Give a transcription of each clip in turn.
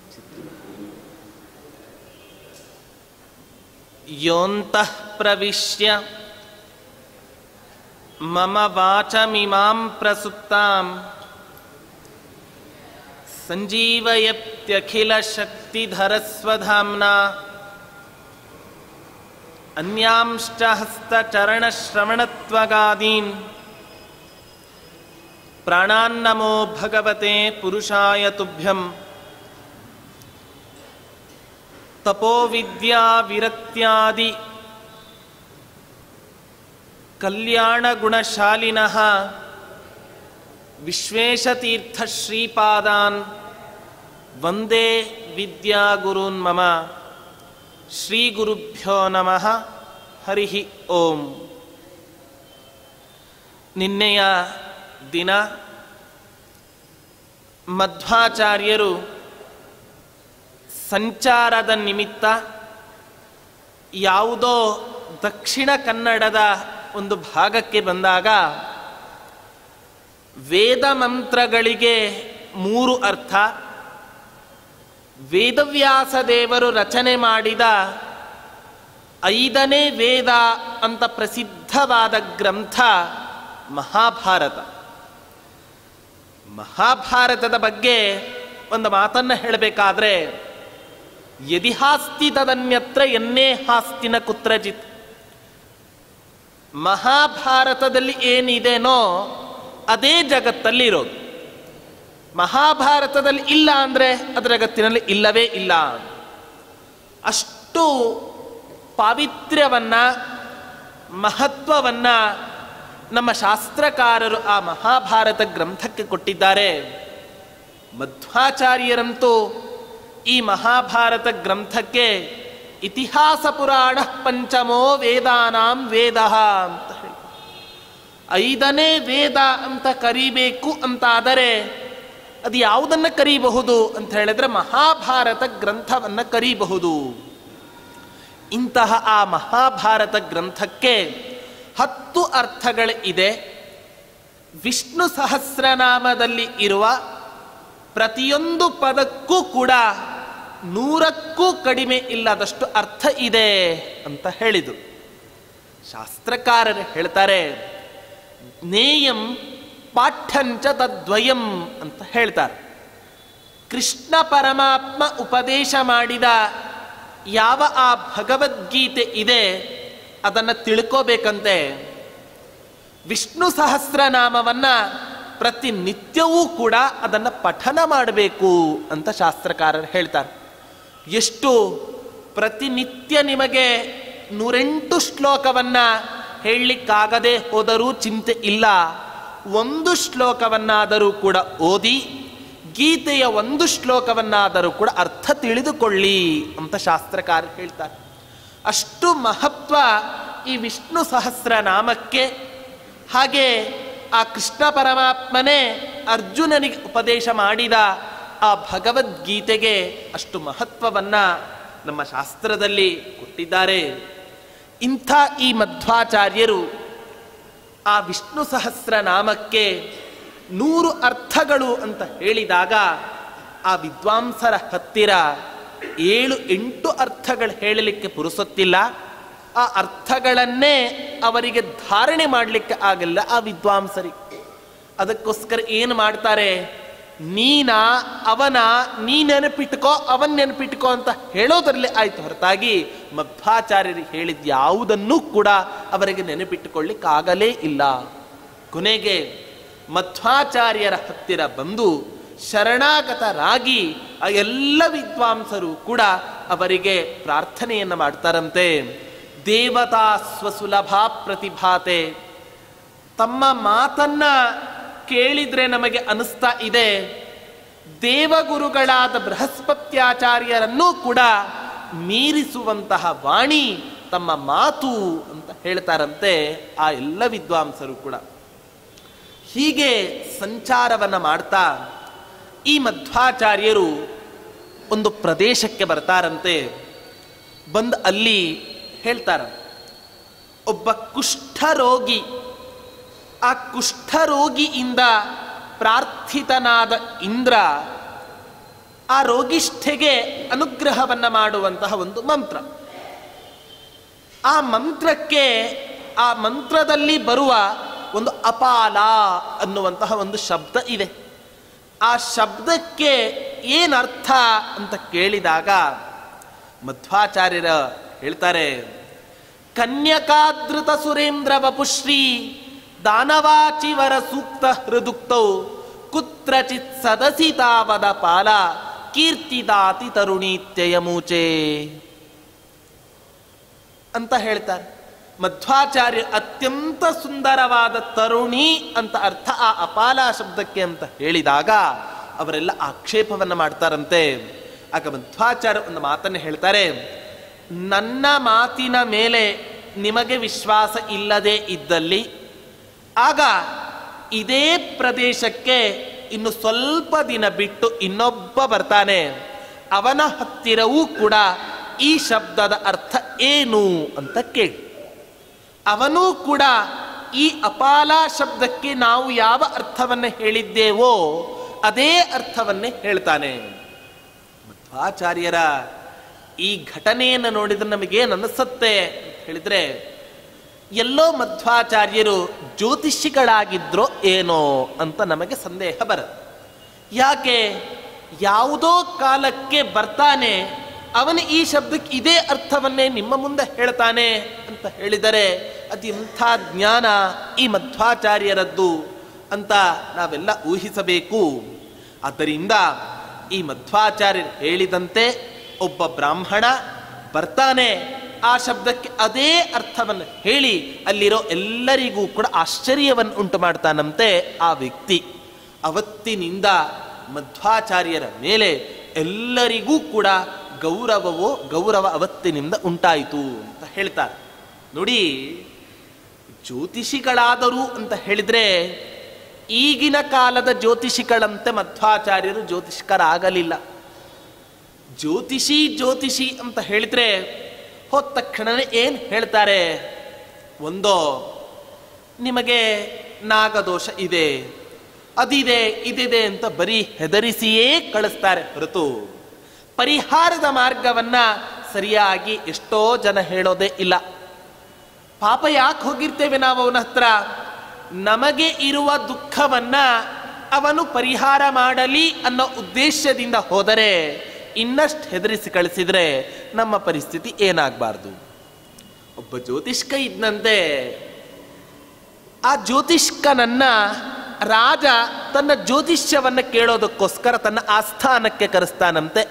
ಯೋಂತಃ ಪ್ರವಿಶ್ಯ ಮಮ ವಾಚಮಿಮಾಂ ಪ್ರಸುಪ್ತಾಂ ಸಂಜೀವಯತ್ಯಖಿಲ ಶಕ್ತಿಧರಸ್ವಧಾಮ್ನಾ ಅನ್ಯಾಂಶ್ಚ ಹಸ್ತಚರಣಶ್ರವಣತ್ವಗಾದೀನ್ ಪ್ರಾಣಾನ್ನಮೋ ಭಗವತೆ ಪುರುಷಾಯ ತುಭ್ಯಂ. ತಪೋವಿದ್ಯಾ ವಿರಕ್ತ್ಯಾದಿ ಕಲ್ಯಾಣಗುಣಶಾಲಿನಃ ವಿಶ್ವೇಶತೀರ್ಥ ಶ್ರೀಪಾದಾನ್ ವಂದೇ ವಿದ್ಯಾಗುರುನ್ ಮಮ. ಶ್ರೀ ಗುರುಭ್ಯೋ ನಮಃ. ಹರಿ ಓಂ. ನಿನ್ನೆಯ ದಿನ ಮಧ್ವಾಚಾರ್ಯರು ಸಂಚಾರದ ನಿಮಿತ್ತ ಯಾವುದೋ ದಕ್ಷಿಣ ಕನ್ನಡದ ಒಂದು ಭಾಗಕ್ಕೆ ಬಂದಾಗ ವೇದ ಮಂತ್ರಗಳಿಗೆ 3 ಅರ್ಥ, ವೇದವ್ಯಾಸ ದೇವರು ರಚನೆ ಮಾಡಿದ 5ನೇ ವೇದ ಅಂತ ಪ್ರಸಿದ್ಧವಾದ ಗ್ರಂಥ ಮಹಾಭಾರತ. ಮಹಾಭಾರತದ ಬಗ್ಗೆ ಒಂದು ಮಾತನ್ನು ಹೇಳಬೇಕಾದ್ರೆ, ಯದಿಹಾಸ್ತಿ ತದನ್ಯತ್ರ ಎನ್ನೇ ಹಾಸ್ತಿನ ಕುತ್ರಜಿತ್. ಮಹಾಭಾರತದಲ್ಲಿ ಏನಿದೆನೋ ಅದೇ ಜಗತ್ತಲ್ಲಿರೋದು. ಮಹಾಭಾರತದಲ್ಲಿ ಇಲ್ಲ ಅಂದರೆ ಅದರ ಜಗತ್ತಿನಲ್ಲಿ ಇಲ್ಲವೇ ಇಲ್ಲ. ಅಷ್ಟು ಪಾವಿತ್ರ್ಯವನ್ನ, ಮಹತ್ವವನ್ನ ನಮ್ಮ ಶಾಸ್ತ್ರಕಾರರು ಆ ಮಹಾಭಾರತ ಗ್ರಂಥಕ್ಕೆ ಕೊಟ್ಟಿದ್ದಾರೆ. ಮಧ್ವಾಚಾರ್ಯರಂತೂ ಈ ಮಹಾಭಾರತ ಗ್ರಂಥಕ್ಕೆ ಇತಿಹಾಸ ಪುರಾಣ ಪಂಚಮೋ ವೇದಾನಾಂ ವೇದ ಅಂತ ಹೇಳಿ 5ನೇ ವೇದ ಅಂತ ಕರಿಬೇಕು ಅಂತಾದರೆ ಅದು ಯಾವುದನ್ನು ಕರೀಬಹುದು ಅಂತ ಹೇಳಿದ್ರೆ ಮಹಾಭಾರತ ಗ್ರಂಥವನ್ನು ಕರೀಬಹುದು. ಇಂತಹ ಆ ಮಹಾಭಾರತ ಗ್ರಂಥಕ್ಕೆ 10 ಅರ್ಥಗಳಿದೆ. ವಿಷ್ಣು ಸಹಸ್ರನಾಮದಲ್ಲಿ ಇರುವ ಪ್ರತಿಯೊಂದು ಪದಕ್ಕೂ ಕೂಡ 100ಕ್ಕೂ ಕಡಿಮೆ ಇಲ್ಲದಷ್ಟು ಅರ್ಥ ಇದೆ ಅಂತ ಹೇಳಿದರು. ಶಾಸ್ತ್ರಕಾರರು ಹೇಳ್ತಾರೆ, ಜ್ಞೇಯಂ ಪಾಠ್ಯಂಚ ತದ್ವಯಂ ಅಂತ ಹೇಳ್ತಾರೆ. ಕೃಷ್ಣ ಪರಮಾತ್ಮ ಉಪದೇಶ ಮಾಡಿದ ಯಾವ ಆ ಭಗವದ್ಗೀತೆ ಇದೆ ಅದನ್ನು ತಿಳ್ಕೋಬೇಕಂತೆ. ವಿಷ್ಣು ಸಹಸ್ರನಾಮವನ್ನು ಪ್ರತಿನಿತ್ಯವೂ ಕೂಡ ಅದನ್ನು ಪಠನ ಮಾಡಬೇಕು ಅಂತ ಶಾಸ್ತ್ರಕಾರರು ಹೇಳ್ತಾರೆ. ಎಷ್ಟು ಪ್ರತಿನಿತ್ಯ ನಿಮಗೆ 108 ಶ್ಲೋಕವನ್ನು ಹೇಳಲಿಕ್ಕಾಗದೆ ಹೋದರೂ ಚಿಂತೆ ಇಲ್ಲ. 1 ಶ್ಲೋಕವನ್ನಾದರೂ ಕೂಡ ಓದಿ, ಗೀತೆಯ 1 ಶ್ಲೋಕವನ್ನಾದರೂ ಕೂಡ ಅರ್ಥ ತಿಳಿದುಕೊಳ್ಳಿ ಅಂತ ಶಾಸ್ತ್ರಕಾರರು ಹೇಳ್ತಾರೆ. ಅಷ್ಟು ಮಹತ್ವ ಈ ವಿಷ್ಣು ಸಹಸ್ರನಾಮಕ್ಕೆ. ಹಾಗೆ ಆ ಕೃಷ್ಣ ಪರಮಾತ್ಮನೇ ಅರ್ಜುನನಿಗೆ ಉಪದೇಶ ಮಾಡಿದ ಆ ಭಗವದ್ಗೀತೆಗೆ ಅಷ್ಟು ಮಹತ್ವವನ್ನು ನಮ್ಮ ಶಾಸ್ತ್ರದಲ್ಲಿ ಕೊಟ್ಟಿದ್ದಾರೆ. ಇಂಥ ಈ ಮಧ್ವಾಚಾರ್ಯರು ಆ ವಿಷ್ಣು ಸಹಸ್ರನಾಮಕ್ಕೆ 100 ಅರ್ಥಗಳು ಅಂತ ಹೇಳಿದಾಗ ಆ ವಿದ್ವಾಂಸರ ಹತ್ತಿರ 7-8 ಅರ್ಥಗಳು ಹೇಳಲಿಕ್ಕೆ ಪುರುಸೊತ್ತಿಲ್ಲ. ಆ ಅರ್ಥಗಳನ್ನೇ ಅವರಿಗೆ ಧಾರಣೆ ಮಾಡಲಿಕ್ಕೆ ಆಗಲ್ಲ ಆ ವಿದ್ವಾಂಸರಿಗೆ. ಅದಕ್ಕೋಸ್ಕರ ಏನು ಮಾಡ್ತಾರೆ, ನೀನ ಅವನ, ನೀ ನೆನಪಿಟ್ಕೋ ಅವನ್ ನೆನಪಿಟ್ಕೋ ಅಂತ ಹೇಳೋದ್ರಲ್ಲೇ ಆಯ್ತು ಹೊರತಾಗಿ ಮಧ್ವಾಚಾರ್ಯರು ಹೇಳಿದ ಯಾವುದನ್ನೂ ಕೂಡ ಅವರಿಗೆ ನೆನಪಿಟ್ಟುಕೊಳ್ಳಿಕ್ಕಾಗಲೇ ಇಲ್ಲ. ಕೊನೆಗೆ ಮಧ್ವಾಚಾರ್ಯರ ಹತ್ತಿರ ಬಂದು ಶರಣಾಗತರಾಗಿ ಆ ಎಲ್ಲ ವಿದ್ವಾಂಸರು ಕೂಡ ಅವರಿಗೆ ಪ್ರಾರ್ಥನೆಯನ್ನು ಮಾಡ್ತಾರಂತೆ. ದೇವತಾ ಸ್ವಸುಲಭ ಪ್ರತಿಭಾತೆ. ತಮ್ಮ ಮಾತನ್ನ ಕೇಳಿದ್ರೆ ನಮಗೆ ಅನಿಸ್ತಾ ಇದೆ, ದೇವಗುರುಗಳಾದ ಬೃಹಸ್ಪತ್ಯಾಚಾರ್ಯರನ್ನೂ ಕೂಡ ಮೀರಿಸುವಂತಹ ವಾಣಿ ತಮ್ಮ ಮಾತು ಅಂತ ಹೇಳ್ತಾರಂತೆ ಆ ಎಲ್ಲ ವಿದ್ವಾಂಸರು ಕೂಡ. ಹೀಗೆ ಸಂಚಾರವನ್ನು ಮಾಡ್ತಾ ಈ ಮಧ್ವಾಚಾರ್ಯರು ಒಂದು ಪ್ರದೇಶಕ್ಕೆ ಬರ್ತಾರಂತೆ. ಬಂದು ಅಲ್ಲಿ ಹೇಳ್ತಾರ, ಒಬ್ಬ ಕುಷ್ಠರೋಗಿ, ಆ ಕುಷ್ಠರೋಗಿಯಿಂದ ಪ್ರಾರ್ಥಿತನಾದ ಇಂದ್ರ ಆ ರೋಗಿಷ್ಠೆಗೆ ಅನುಗ್ರಹವನ್ನು ಮಾಡುವಂತಹ ಒಂದು ಮಂತ್ರ. ಆ ಮಂತ್ರಕ್ಕೆ, ಆ ಮಂತ್ರದಲ್ಲಿ ಬರುವ ಒಂದು ಅಪಾಲ ಅನ್ನುವಂತಹ ಒಂದು ಶಬ್ದ ಇದೆ. ಆ ಶಬ್ದಕ್ಕೆ ಏನರ್ಥ ಅಂತ ಕೇಳಿದಾಗ ಮಧ್ವಾಚಾರ್ಯರ ಹೇಳ್ತಾರೆ, ಕನ್ಯಕಾದೃತ ಸುರೇಂದ್ರ ವಪುಶ್ರೀ ದಾನವಾಚಿವರ ಸೂಕ್ತ ಹೃದುಕ್ತೌ ಕುತ್ರಚಿತ್ ಸದಸಿ ತಾವದ ಪಾಲ ಕೀರ್ತಿದಾತಿ ತರುಣೀತ್ಯಯಮೂಚೆ ಅಂತ ಹೇಳ್ತಾರೆ. ಮಧ್ವಾಚಾರ್ಯ ಅತ್ಯಂತ ಸುಂದರವಾದ ತರುಣಿ ಅಂತ ಅರ್ಥ ಆ ಅಪಾಲ ಶಬ್ದಕ್ಕೆ ಅಂತ ಹೇಳಿದಾಗ ಅವರೆಲ್ಲ ಆಕ್ಷೇಪವನ್ನು ಮಾಡ್ತಾರಂತೆ. ಆಗ ಮಧ್ವಾಚಾರ್ಯ ಒಂದು ಮಾತನ್ನು ಹೇಳ್ತಾರೆ, ನನ್ನ ಮಾತಿನ ಮೇಲೆ ನಿಮಗೆ ವಿಶ್ವಾಸ ಇಲ್ಲದೆ ಇದ್ದಲ್ಲಿ ಆಗ ಇದೇ ಪ್ರದೇಶಕ್ಕೆ ಇನ್ನು ಸ್ವಲ್ಪ ದಿನ ಬಿಟ್ಟು ಇನ್ನೊಬ್ಬ ಬರ್ತಾನೆ, ಅವನ ಹತ್ತಿರವೂ ಕೂಡ ಈ ಶಬ್ದದ ಅರ್ಥ ಏನು ಅಂತ ಕೇಳಿ, ಅವನೂ ಕೂಡ ಈ ಅಪಾಲ ಶಬ್ದಕ್ಕೆ ನಾವು ಯಾವ ಅರ್ಥವನ್ನು ಹೇಳಿದ್ದೇವೋ ಅದೇ ಅರ್ಥವನ್ನೇ ಹೇಳ್ತಾನೆ. ಮಧ್ವಾಚಾರ್ಯರ ಈ ಘಟನೆಯನ್ನು ನೋಡಿದ್ರೆ ನಮಗೇನು ಅನ್ನಿಸುತ್ತೆ ಅಂತ ಹೇಳಿದ್ರೆ, ಎಲ್ಲೋ ಮಧ್ವಾಚಾರ್ಯರು ಜ್ಯೋತಿಷಿಗಳಾಗಿದ್ರೋ ಏನೋ ಅಂತ ನಮಗೆ ಸಂದೇಹ ಬರುತ್ತೆ. ಯಾಕೆ, ಯಾವುದೋ ಕಾಲಕ್ಕೆ ಬರ್ತಾನೆ, ಅವನು ಈ ಶಬ್ದಕ್ಕೆ ಇದೇ ಅರ್ಥವನ್ನೇ ನಿಮ್ಮ ಮುಂದೆ ಹೇಳ್ತಾನೆ ಅಂತ ಹೇಳಿದರೆ ಅದು ಇಂಥ ಜ್ಞಾನ ಈ ಮಧ್ವಾಚಾರ್ಯರದ್ದು ಅಂತ ನಾವೆಲ್ಲ ಊಹಿಸಬೇಕು. ಆದ್ದರಿಂದ ಈ ಮಧ್ವಾಚಾರ್ಯರು ಹೇಳಿದಂತೆ ಒಬ್ಬ ಬ್ರಾಹ್ಮಣ ಬರ್ತಾನೆ, ಆ ಶಬ್ದಕ್ಕೆ ಅದೇ ಅರ್ಥವನ್ನು ಹೇಳಿ ಅಲ್ಲಿರೋ ಎಲ್ಲರಿಗೂ ಕೂಡ ಆಶ್ಚರ್ಯವನ್ನು ಉಂಟು ಮಾಡ್ತಾನಂತೆ ಆ ವ್ಯಕ್ತಿ. ಅವತ್ತಿನಿಂದ ಮಧ್ವಾಚಾರ್ಯರ ಮೇಲೆ ಎಲ್ಲರಿಗೂ ಕೂಡ ಗೌರವ ಅವತ್ತಿನಿಂದ ಉಂಟಾಯಿತು ಅಂತ ಹೇಳ್ತಾರೆ. ನೋಡಿ, ಜ್ಯೋತಿಷಿಗಳಾದರು ಅಂತ ಹೇಳಿದ್ರೆ ಈಗಿನ ಕಾಲದ ಜ್ಯೋತಿಷಿಗಳಂತೆ ಮಧ್ವಾಚಾರ್ಯರು ಜ್ಯೋತಿಷ್ಕರಾಗಲಿಲ್ಲ. ಜ್ಯೋತಿಷಿ ಅಂತ ಹೇಳಿದ್ರೆ ಹೋದ ತಕ್ಷಣವೇ ಏನು ಹೇಳ್ತಾರೆ, ಒಂದೋ ನಿಮಗೆ ನಾಗದೋಷ ಇದೆ, ಅದಿದೆ ಇದಿದೆ ಅಂತ ಬರೀ ಹೆದರಿಸಿಯೇ ಕಳಿಸ್ತಾರೆ ಹೊರತು ಪರಿಹಾರದ ಮಾರ್ಗವನ್ನ ಸರಿಯಾಗಿ ಎಷ್ಟೋ ಜನ ಹೇಳೋದೇ ಇಲ್ಲ. ಪಾಪ ಯಾಕೆ ಹೋಗಿರ್ತೇವೆ ನಾವು ಅವನ ಹತ್ರ, ನಮಗೆ ಇರುವ ದುಃಖವನ್ನ ಅವನು ಪರಿಹಾರ ಮಾಡಲಿ ಅನ್ನೋ ಉದ್ದೇಶದಿಂದ ಹೋದರೆ ಇನ್ನಷ್ಟು ಹೆದರಿಸಿ ಕಳಿಸಿದ್ರೆ ನಮ್ಮ ಪರಿಸ್ಥಿತಿ ಏನಾಗಬಾರ್ದು. ಒಬ್ಬ ಜ್ಯೋತಿಷ್ಕ ಇದ್ದಂತೆ, ಆ ಜ್ಯೋತಿಷ್ಕನನ್ನ ರಾಜ ತನ್ನ ಜ್ಯೋತಿಷ್ಯವನ್ನು ಕೇಳೋದಕ್ಕೋಸ್ಕರ ತನ್ನ ಆಸ್ಥಾನಕ್ಕೆ ಕರೆಸ್ತಾನಂತೆ.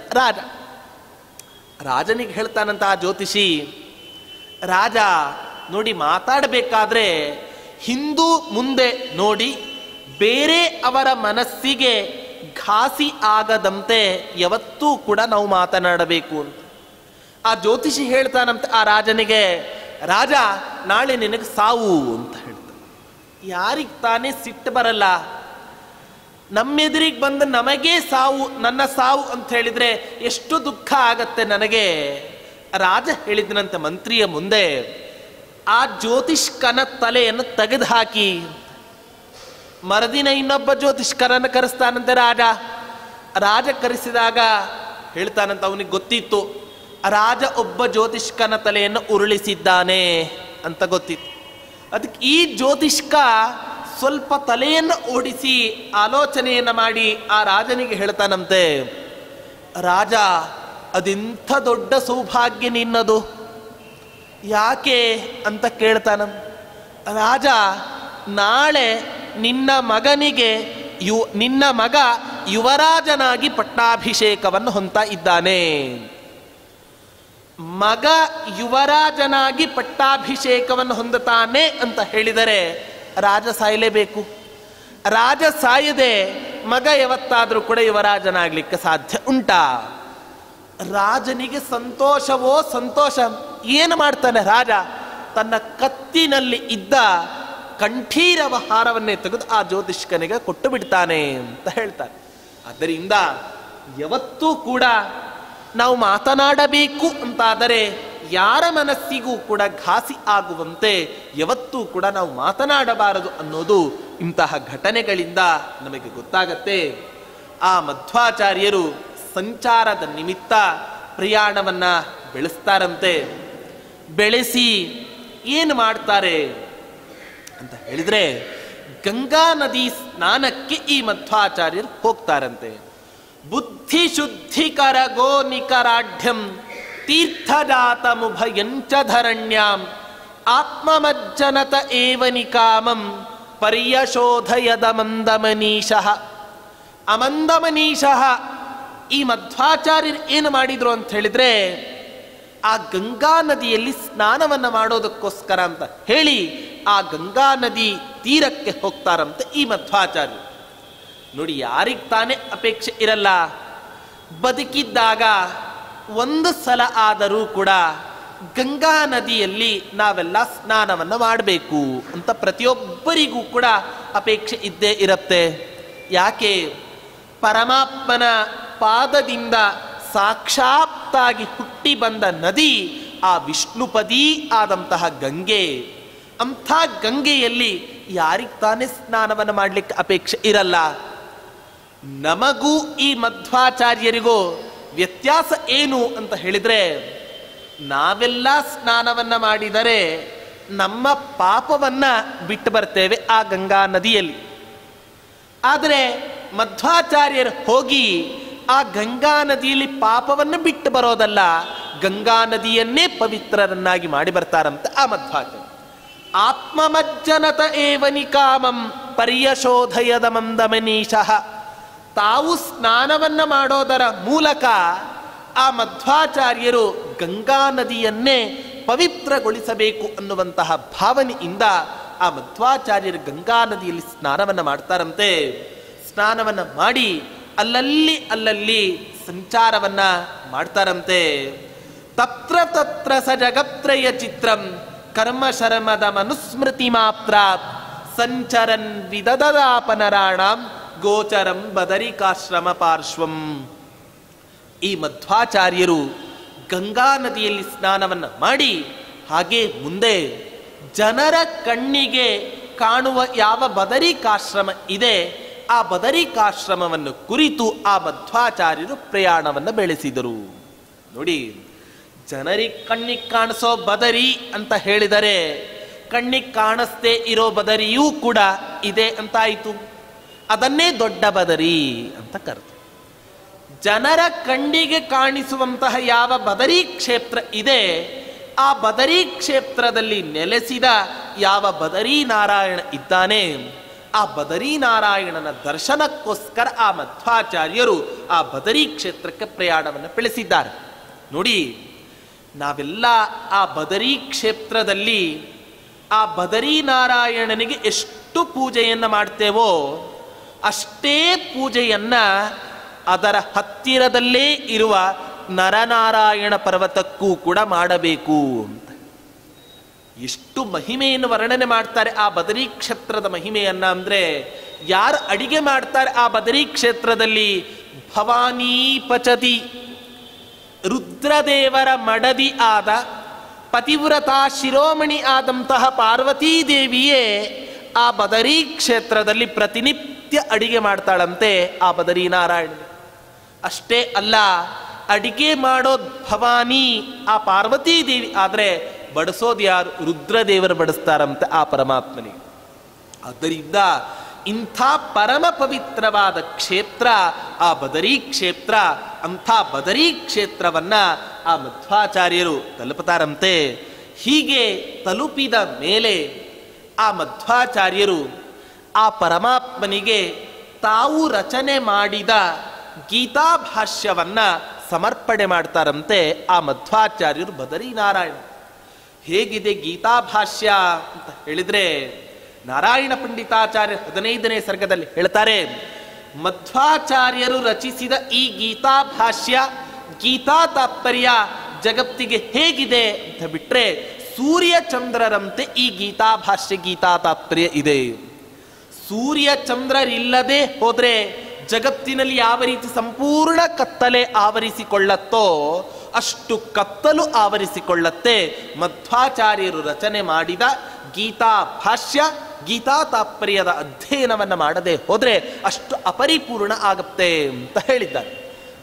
ರಾಜನಿಗೆ ಹೇಳ್ತಾನಂತ ಆ ಜ್ಯೋತಿಷಿ, ರಾಜ ನೋಡಿ, ಮಾತಾಡಬೇಕಾದ್ರೆ ಹಿಂದೂ ಮುಂದೆ ನೋಡಿ ಬೇರೆ ಅವರ ಮನಸ್ಸಿಗೆ ಘಾಸಿ ಆಗದಂತೆ ಯಾವತ್ತೂ ಕೂಡ ನಾವು ಮಾತನಾಡಬೇಕು ಅಂತ. ಆ ಜ್ಯೋತಿಷಿ ಹೇಳ್ತಾನಂತೆ ಆ ರಾಜನಿಗೆ, ರಾಜ ನಾಳೆ ನಿನಗೆ ಸಾವು ಅಂತ ಹೇಳ್ತಾನೆ. ಯಾರಿಗೆ ತಾನೇ ಸಿಟ್ಟು ಬರಲ್ಲ, ನಮ್ಮೆದುರಿಗೆ ಬಂದು ನಮಗೇ ಸಾವು, ನನ್ನ ಸಾವು ಅಂತ ಹೇಳಿದ್ರೆ ಎಷ್ಟು ದುಃಖ ಆಗತ್ತೆ ನನಗೆ. ರಾಜ ಹೇಳಿದನಂತೆ ಮಂತ್ರಿಯ ಮುಂದೆ, ಆ ಜ್ಯೋತಿಷ್ಕನ ತಲೆಯನ್ನು ತೆಗೆದು ಹಾಕಿ. ಮರುದಿನ ಇನ್ನೊಬ್ಬ ಜ್ಯೋತಿಷ್ಕರನ್ನು ಕರೆಸ್ತಾನಂತೆ ರಾಜ ಕರೆಸಿದಾಗ ಹೇಳ್ತಾನಂತ ಅವನಿಗೆ ಗೊತ್ತಿತ್ತು ರಾಜ ಒಬ್ಬ ಜ್ಯೋತಿಷ್ಕನ ತಲೆಯನ್ನು ಉರುಳಿಸಿದ್ದಾನೆ ಅಂತ ಗೊತ್ತಿತ್ತು. ಅದಕ್ಕೆ ಈ ಜ್ಯೋತಿಷ್ಕ ಸ್ವಲ್ಪ ತಲೆಯನ್ನು ಓಡಿಸಿ ಆಲೋಚನೆಯನ್ನು ಮಾಡಿ ಆ ರಾಜನಿಗೆ ಹೇಳ್ತಾನಂತೆ, ರಾಜ ಅದೆಂಥ ದೊಡ್ಡ ಸೌಭಾಗ್ಯ ನಿನ್ನದು, ಯಾಕೆ ಅಂತ ಕೇಳ್ತಾನ. ರಾಜ, ನಾಳೆ ನಿನ್ನ ಮಗ ಯುವರಾಜನಾಗಿ ಪಟ್ಟಾಭಿಷೇಕವನ್ನು ಹೊಂತಾ ಇದ್ದಾನೆ. ಮಗ ಯುವರಾಜನಾಗಿ ಪಟ್ಟಾಭಿಷೇಕವನ್ನು ಹೊಂದುತ್ತಾನೆ ಅಂತ ಹೇಳಿದರೆ ರಾಜ ಸಾಯಲೇಬೇಕು. ರಾಜ ಸಾಯದೆ ಮಗ ಯಾವತ್ತಾದರೂ ಕೂಡ ಯುವರಾಜನಾಗ್ಲಿಕ್ಕೆ ಸಾಧ್ಯ ಉಂಟಾ? ರಾಜನಿಗೆ ಸಂತೋಷವೋ ಸಂತೋಷ. ಏನು ಮಾಡ್ತಾನೆ ರಾಜ, ತನ್ನ ಕತ್ತಿನಲ್ಲಿ ಇದ್ದ ಕಂಠೀರವ ಹಾರವನ್ನೇ ತೆಗೆದು ಆ ಜ್ಯೋತಿಷ್ಕನಿಗೆ ಕೊಟ್ಟು ಬಿಡ್ತಾನೆ ಅಂತ ಹೇಳ್ತಾರೆ. ಆದ್ದರಿಂದ ಯಾವತ್ತೂ ಕೂಡ ನಾವು ಮಾತನಾಡಬೇಕು ಅಂತಾದರೆ ಯಾರ ಮನಸ್ಸಿಗೂ ಕೂಡ ಘಾಸಿ ಆಗುವಂತೆ ಯಾವತ್ತೂ ಕೂಡ ನಾವು ಮಾತನಾಡಬಾರದು ಅನ್ನೋದು ಇಂತಹ ಘಟನೆಗಳಿಂದ ನಮಗೆ ಗೊತ್ತಾಗತ್ತೆ. ಆ ಮಧ್ವಾಚಾರ್ಯರು ಸಂಚಾರದ ನಿಮಿತ್ತ ಪ್ರಯಾಣವನ್ನು ಬೆಳೆಸ್ತಾರಂತೆ. ಬೆಳೆಸಿ ಏನು ಮಾಡ್ತಾರೆ ಅಂತ ಹೇಳಿದರೆ, ಗಂಗಾ ನದಿ ಸ್ನಾನಕ್ಕೆ ಈ ಮಧ್ವಾಚಾರ್ಯರು ಹೋಗ್ತಾರಂತೆ. ಬುದ್ಧಿ ಶುದ್ಧಿಕರ ಗೋ ನಿಕರಾಢ್ಯಂ ತೀರ್ಥಜಾತಮುಭಯಂಚ ಧರಣ್ಯಾಂ ಆತ್ಮಮಜ್ಜನತ ಏವ ನಿಕಾಮಂ ಪರ್ಯಶೋಧಯದ ಮಂದಮನೀಶಃ. ಅಮಂದಮನೀಶಃ ಈ ಮಧ್ವಾಚಾರ್ಯರು ಏನು ಮಾಡಿದ್ರು ಅಂತ ಹೇಳಿದ್ರೆ, ಆ ಗಂಗಾ ನದಿಯಲ್ಲಿ ಸ್ನಾನವನ್ನು ಮಾಡೋದಕ್ಕೋಸ್ಕರ ಅಂತ ಹೇಳಿ ಆ ಗಂಗಾ ನದಿ ತೀರಕ್ಕೆ ಹೋಗ್ತಾರಂತೆ ಈ ಮಧ್ವಾಚಾರ್ಯರು. ನೋಡಿ, ಯಾರಿಗೆ ತಾನೇ ಅಪೇಕ್ಷೆ ಇರಲ್ಲ, ಬದುಕಿದ್ದಾಗ ಒಂದು ಸಲ ಆದರೂ ಕೂಡ ಗಂಗಾ ನದಿಯಲ್ಲಿ ನಾವೆಲ್ಲ ಸ್ನಾನವನ್ನು ಮಾಡಬೇಕು ಅಂತ ಪ್ರತಿಯೊಬ್ಬರಿಗೂ ಕೂಡ ಅಪೇಕ್ಷೆ ಇದ್ದೇ ಇರುತ್ತೆ. ಯಾಕೆ? ಪರಮಾತ್ಮನ ಪಾದದಿಂದ ಸಾಕ್ಷಾತ್ತಾಗಿ ಹುಟ್ಟಿ ಬಂದ ನದಿ ಆ ವಿಷ್ಣುಪದಿ ಆದಂತಹ ಗಂಗೆ. ಅಂಥ ಗಂಗೆಯಲ್ಲಿ ಯಾರಿಗೆ ತಾನೇ ಸ್ನಾನವನ್ನು ಮಾಡಲಿಕ್ಕೆ ಅಪೇಕ್ಷೆ ಇರಲ್ಲ. ನಮಗೂ ಈ ಮಧ್ವಾಚಾರ್ಯರಿಗೂ ವ್ಯತ್ಯಾಸ ಏನು ಅಂತ ಹೇಳಿದರೆ, ನಾವೆಲ್ಲ ಸ್ನಾನವನ್ನು ಮಾಡಿದರೆ ನಮ್ಮ ಪಾಪವನ್ನು ಬಿಟ್ಟು ಬರ್ತೇವೆ ಆ ಗಂಗಾ ನದಿಯಲ್ಲಿ. ಆದರೆ ಮಧ್ವಾಚಾರ್ಯರು ಹೋಗಿ ಆ ಗಂಗಾ ನದಿಯಲ್ಲಿ ಪಾಪವನ್ನು ಬಿಟ್ಟು ಬರೋದಲ್ಲ, ಗಂಗಾ ನದಿಯನ್ನೇ ಪವಿತ್ರರನ್ನಾಗಿ ಮಾಡಿ ಬರ್ತಾರಂತೆ ಆ ಮಧ್ವಾಚಾರ್ಯ. ಆತ್ಮಮಜ್ಜನತ ಏವ ನಿಕಾಮಂ ಪರ್ಯಶೋಧಯದ ಮಂದಮನೀಶಃ. ತಾವು ಸ್ನಾನವನ್ನು ಮಾಡೋದರ ಮೂಲಕ ಆ ಮಧ್ವಾಚಾರ್ಯರು ಗಂಗಾ ನದಿಯನ್ನೇ ಪವಿತ್ರಗೊಳಿಸಬೇಕು ಅನ್ನುವಂತಹ ಭಾವನೆಯಿಂದ ಆ ಮಧ್ವಾಚಾರ್ಯರು ಗಂಗಾ ನದಿಯಲ್ಲಿ ಸ್ನಾನವನ್ನು ಮಾಡ್ತಾರಂತೆ. ಸ್ನಾನವನ್ನು ಮಾಡಿ ಅಲ್ಲಲ್ಲಿ ಸಂಚಾರವನ್ನ ಮಾಡ್ತಾರಂತೆ. ತತ್ರ ತತ್ರ ಸ ಜಗತ್ರಯ ಚಿತ್ರಂ ಕರ್ಮ ಶರ್ಮದ ಮನುಸ್ಮೃತಿ ಮಾತ್ರ ಸಂಚರನ್ ವಿದದಾಪನರಾಣಾಂ ಗೋಚರಂ ಬದರಿಕಾಶ್ರಮ ಪಾರ್ಶ್ವಂ. ಈ ಮಧ್ವಾಚಾರ್ಯರು ಗಂಗಾ ನದಿಯಲ್ಲಿ ಸ್ನಾನವನ್ನು ಮಾಡಿ ಹಾಗೆ ಮುಂದೆ ಜನರ ಕಣ್ಣಿಗೆ ಕಾಣುವ ಯಾವ ಬದರಿಕಾಶ್ರಮ ಇದೆ ಆ ಬದರಿಕಾಶ್ರಮವನ್ನು ಕುರಿತು ಆ ಮಧ್ವಾಚಾರ್ಯರು ಪ್ರಯಾಣವನ್ನು ಬೆಳೆಸಿದರು. ನೋಡಿ, ಜನರಿಗೆ ಕಣ್ಣಿಗೆ ಕಾಣಿಸೋ ಬದರಿ ಅಂತ ಹೇಳಿದರೆ ಕಣ್ಣಿಗೆ ಕಾಣಿಸ್ದೇ ಇರೋ ಬದರಿಯೂ ಕೂಡ ಇದೆ ಅಂತಾಯಿತು. ಅದನ್ನೇ ದೊಡ್ಡ ಬದರಿ ಅಂತ ಕರೆದು, ಜನರ ಕಣ್ಣಿಗೆ ಕಾಣಿಸುವಂತಹ ಯಾವ ಬದರಿ ಕ್ಷೇತ್ರ ಇದೆ ಆ ಬದರಿ ಕ್ಷೇತ್ರದಲ್ಲಿ ನೆಲೆಸಿದ ಯಾವ ಬದರಿ ನಾರಾಯಣ ಇದ್ದಾನೆ ಆ ಬದರಿ ನಾರಾಯಣನ ದರ್ಶನಕ್ಕೋಸ್ಕರ ಆ ಮಧ್ವಾಚಾರ್ಯರು ಆ ಬದರಿ ಕ್ಷೇತ್ರಕ್ಕೆ ಪ್ರಯಾಣವನ್ನು ಬೆಳೆಸಿದ್ದಾರೆ. ನೋಡಿ, ನಾವೆಲ್ಲ ಆ ಬದರಿ ಕ್ಷೇತ್ರದಲ್ಲಿ ಆ ಬದರಿ ನಾರಾಯಣನಿಗೆ ಎಷ್ಟು ಪೂಜೆಯನ್ನು ಮಾಡ್ತೇವೋ ಅಷ್ಟೇ ಪೂಜೆಯನ್ನ ಅದರ ಹತ್ತಿರದಲ್ಲೇ ಇರುವ ನರನಾರಾಯಣ ಪರ್ವತಕ್ಕೂ ಕೂಡ ಮಾಡಬೇಕು ಅಂತ ಎಷ್ಟು ಮಹಿಮೆಯನ್ನು ವರ್ಣನೆ ಮಾಡ್ತಾರೆ ಆ ಬದರಿ ಕ್ಷೇತ್ರದ ಮಹಿಮೆಯನ್ನ. ಅಂದ್ರೆ ಯಾರು ಅಡಿಗೆ ಮಾಡ್ತಾರೆ ಆ ಬದರಿ ಕ್ಷೇತ್ರದಲ್ಲಿ, ಭವಾನಿ ಪಚತಿ ರುದ್ರದೇವರ ಮಡದಿ ಆದ ಪತಿವ್ರತ ಶಿರೋಮಣಿ ಆದಂತಹ ಪಾರ್ವತೀ ದೇವಿಯೇ ಆ ಬದರಿ ಕ್ಷೇತ್ರದಲ್ಲಿ ಪ್ರತಿನಿತ್ಯ ಅಡಿಗೆ ಮಾಡ್ತಾಳಂತೆ ಆ ಬದರಿ ನಾರಾಯಣ. ಅಷ್ಟೇ ಅಲ್ಲ, ಅಡಿಗೆ ಮಾಡೋದು ಭವಾನಿ ಆ ಪಾರ್ವತೀ ದೇವಿ, ಆದರೆ ಬಡಿಸೋದು ಯಾರು? ರುದ್ರದೇವರು ಬಡಿಸ್ತಾರಂತೆ ಆ ಪರಮಾತ್ಮನಿಗೆ. ಆದ್ದರಿಂದ ಇಂಥ ಪರಮ ಪವಿತ್ರವಾದ ಕ್ಷೇತ್ರ ಆ ಬದರಿ ಕ್ಷೇತ್ರ. ಅಂಥ ಬದರಿ ಕ್ಷೇತ್ರವನ್ನ ಆ ಮಧ್ವಾಚಾರ್ಯರು ತಲುಪುತ್ತಾರಂತೆ. ಹೀಗೆ ತಲುಪಿದ ಮೇಲೆ ಆ ಮಧ್ವಾಚಾರ್ಯರು ಆ ಪರಮಾತ್ಮನಿಗೆ ತಾವು ರಚನೆ ಮಾಡಿದ ಗೀತಾಭಾಷ್ಯವನ್ನ ಸಮರ್ಪಣೆ ಮಾಡ್ತಾರಂತೆ ಆ ಮಧ್ವಾಚಾರ್ಯರು ಬದರಿ ನಾರಾಯಣ. ಹೇಗಿದೆ ಗೀತಾಭಾಷ್ಯ ಅಂತ ಹೇಳಿದ್ರೆ, ನಾರಾಯಣ ಪಂಡಿತಾಚಾರ್ಯ 15ನೇ ಸರ್ಗದಲ್ಲಿ ಹೇಳ್ತಾರೆ, ಮಧ್ವಾಚಾರ್ಯರು ರಚಿಸಿದ ಈ ಗೀತಾಭಾಷ್ಯ ಗೀತಾ ತಾತ್ಪರ್ಯ ಜಗತ್ತಿಗೆ ಹೇಗಿದೆ ಅಂತ ಬಿಟ್ರೆ ಸೂರ್ಯ ಚಂದ್ರರಂತೆ ಈ ಗೀತಾಭಾಷ್ಯ ಗೀತಾ ತಾತ್ಪರ್ಯ ಇದೆ. ಸೂರ್ಯ ಚಂದ್ರರಿಲ್ಲದೆ ಹೋದ್ರೆ ಜಗತ್ತಿನಲ್ಲಿ ಯಾವ ರೀತಿ ಸಂಪೂರ್ಣ ಕತ್ತಲೆ ಆವರಿಸಿಕೊಳ್ಳತ್ತೋ ಅಷ್ಟು ಕತ್ತಲು ಆವರಿಸಿಕೊಳ್ಳತ್ತೆ ಮಧ್ವಾಚಾರ್ಯರು ರಚನೆ ಮಾಡಿದ ಗೀತಾ ಭಾಷ್ಯ ಗೀತಾ ತಾತ್ಪರ್ಯದ ಅಧ್ಯಯನವನ್ನು ಮಾಡದೆ ಹೋದ್ರೆ ಅಷ್ಟು ಅಪರಿಪೂರ್ಣ ಆಗುತ್ತೆ ಅಂತ ಹೇಳಿದ್ದಾರೆ.